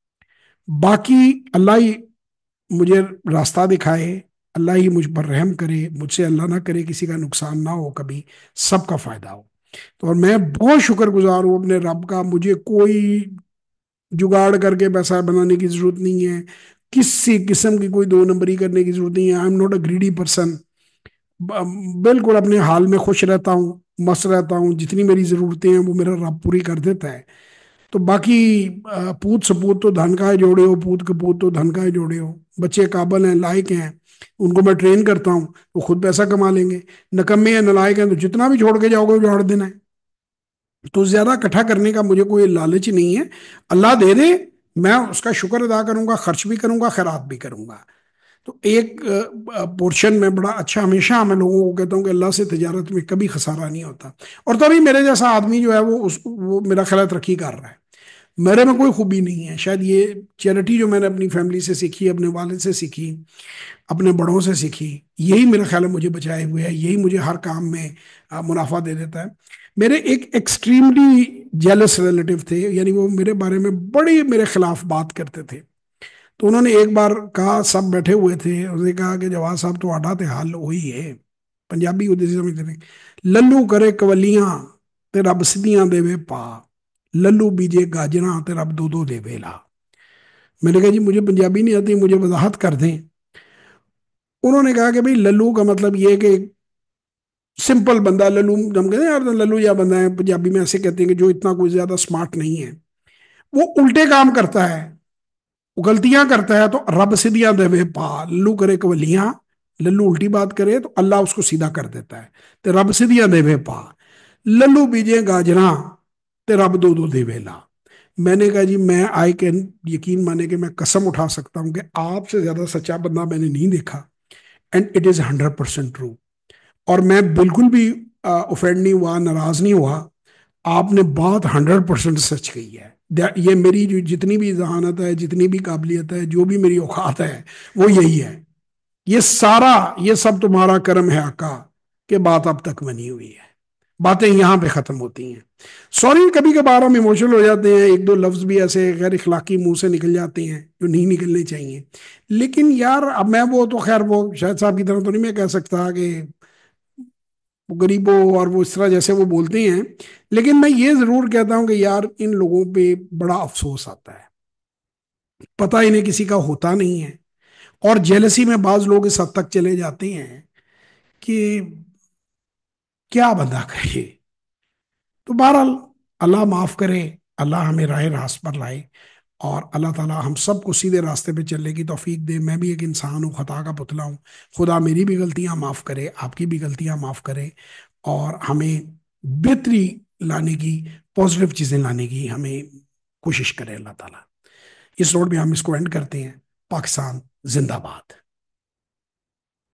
बाकी अल्लाह ही मुझे रास्ता दिखाए, अल्लाह ही मुझ पर रहम करे, मुझसे अल्लाह ना करे किसी का नुकसान ना हो कभी, सबका फायदा हो। तो और मैं बहुत शुक्रगुजार हूँ अपने रब का। मुझे कोई जुगाड़ करके पैसा बनाने की जरूरत नहीं है, किसी किस्म की कोई दो नंबरी करने की जरूरत नहीं है। I am not a greedy person. बिल्कुल अपने हाल में खुश रहता हूँ, मस्त रहता हूँ। जितनी मेरी ज़रूरतें हैं वो मेरा रब पूरी कर देता है। तो बाकी अ, पूत सपूत तो धन का है जोड़े हो, पूत कपूत तो धन का है जोड़े हो। बच्चे काबिल हैं, लायक हैं, उनको मैं ट्रेन करता हूँ, वो खुद पैसा कमा लेंगे। नकम्मे हैं, नालायक हैं, तो जितना भी छोड़ के जाओगे उजाड़ देना है। तो ज्यादा इकट्ठा करने का मुझे कोई लालच नहीं है। अल्लाह दे दे, मैं उसका शुक्र अदा करूंगा, खर्च भी करूंगा, खैरात भी करूंगा। तो एक पोर्शन में बड़ा अच्छा, हमेशा मैं लोगों को कहता हूँ कि अल्लाह से तिजारत में कभी खसारा नहीं होता। और तभी मेरे जैसा आदमी जो है वो उस वो मेरा ख्याल तरक्की कर रहा है। मेरे में कोई खूबी नहीं है, शायद ये चैरिटी जो मैंने अपनी फैमिली से सीखी, अपने वालिद से सीखी, अपने बड़ों से सीखी, यही मेरा ख्याल है मुझे बचाए हुए है, यही मुझे हर काम में आ, मुनाफा दे देता है। मेरे एक एक्सट्रीमली जेलस रिलेटिव थे, यानी वो मेरे बारे में बड़ी मेरे खिलाफ बात करते थे। तो उन्होंने एक बार कहा, सब बैठे हुए थे, उसने कहा कि जवाब साहब तो आडा ते हाल वही है। पंजाबी उर्दू समझते थे। लल्लू करे कवलियां ते रब सिद्धियां देवे पा, लल्लू बीजे गाजरा ते रब दो दो देवे ला। मैंने कहा जी मुझे पंजाबी नहीं आती, मुझे वजाहत कर दें। उन्होंने कहा कि भाई लल्लू का मतलब ये है कि सिंपल बंदा लल्लू, हम कहते हैं यार लल्लू या बंदा है, पंजाबी में ऐसे कहते हैं कि जो इतना कोई ज्यादा स्मार्ट नहीं है, वो उल्टे काम करता है, वो गलतियां करता है, तो रब सीधियां देवे पा। लल्लू करे कवलियां, लल्लू उल्टी बात करे तो अल्लाह उसको सीधा कर देता है। तो रब सीधियां देवे पा, लल्लू बीजे गाजरा ते रब दो दो देवे ला। मैंने कहा जी मैं आई कैन, यकीन माने कि मैं कसम उठा सकता हूं कि आपसे ज्यादा सच्चा बंदा मैंने नहीं देखा। And it is hundred percent true. और मैं बिल्कुल भी ऑफेंड नहीं हुआ, नाराज नहीं हुआ। आपने बात हंड्रेड परसेंट सच कही है। दैट- ये मेरी जो जितनी भी जहानत है, जितनी भी काबिलियत है, जो भी मेरी औकात है, वो यही है। ये सारा, ये सब तुम्हारा कर्म है आका, कि बात अब तक बनी हुई है। बातें यहाँ पे खत्म होती हैं। सॉरी, कभी कभार हम इमोशनल हो जाते हैं, एक दो लफ्ज भी ऐसे गैर इखलाकी मुंह से निकल जाते हैं जो नहीं निकलने चाहिए। लेकिन यार अब मैं वो तो खैर वो शायद साहब की तरह तो नहीं मैं कह सकता कि वो गरीबों और वो इस तरह जैसे वो बोलते हैं। लेकिन मैं ये जरूर कहता हूं कि यार इन लोगों पे बड़ा अफसोस आता है। पता इन्हें किसी का होता नहीं है, और जेलसी में बाज लोग इस हद तक चले जाते हैं कि क्या बंदा करे। तो बहरहाल अल्लाह माफ करे, अल्लाह हमें राह रास्त पर लाए, और अल्लाह ताला हम सबको सीधे रास्ते पे चलने की तौफीक दे। मैं भी एक इंसान हूँ, खता का पुतला हूँ। खुदा मेरी भी गलतियां माफ करे, आपकी भी गलतियां माफ करे, और हमें बेहतरी लाने की, पॉजिटिव चीजें लाने की हमें कोशिश करे अल्लाह ताला। इस रोड पे हम इसको एंड करते हैं। पाकिस्तान जिंदाबाद।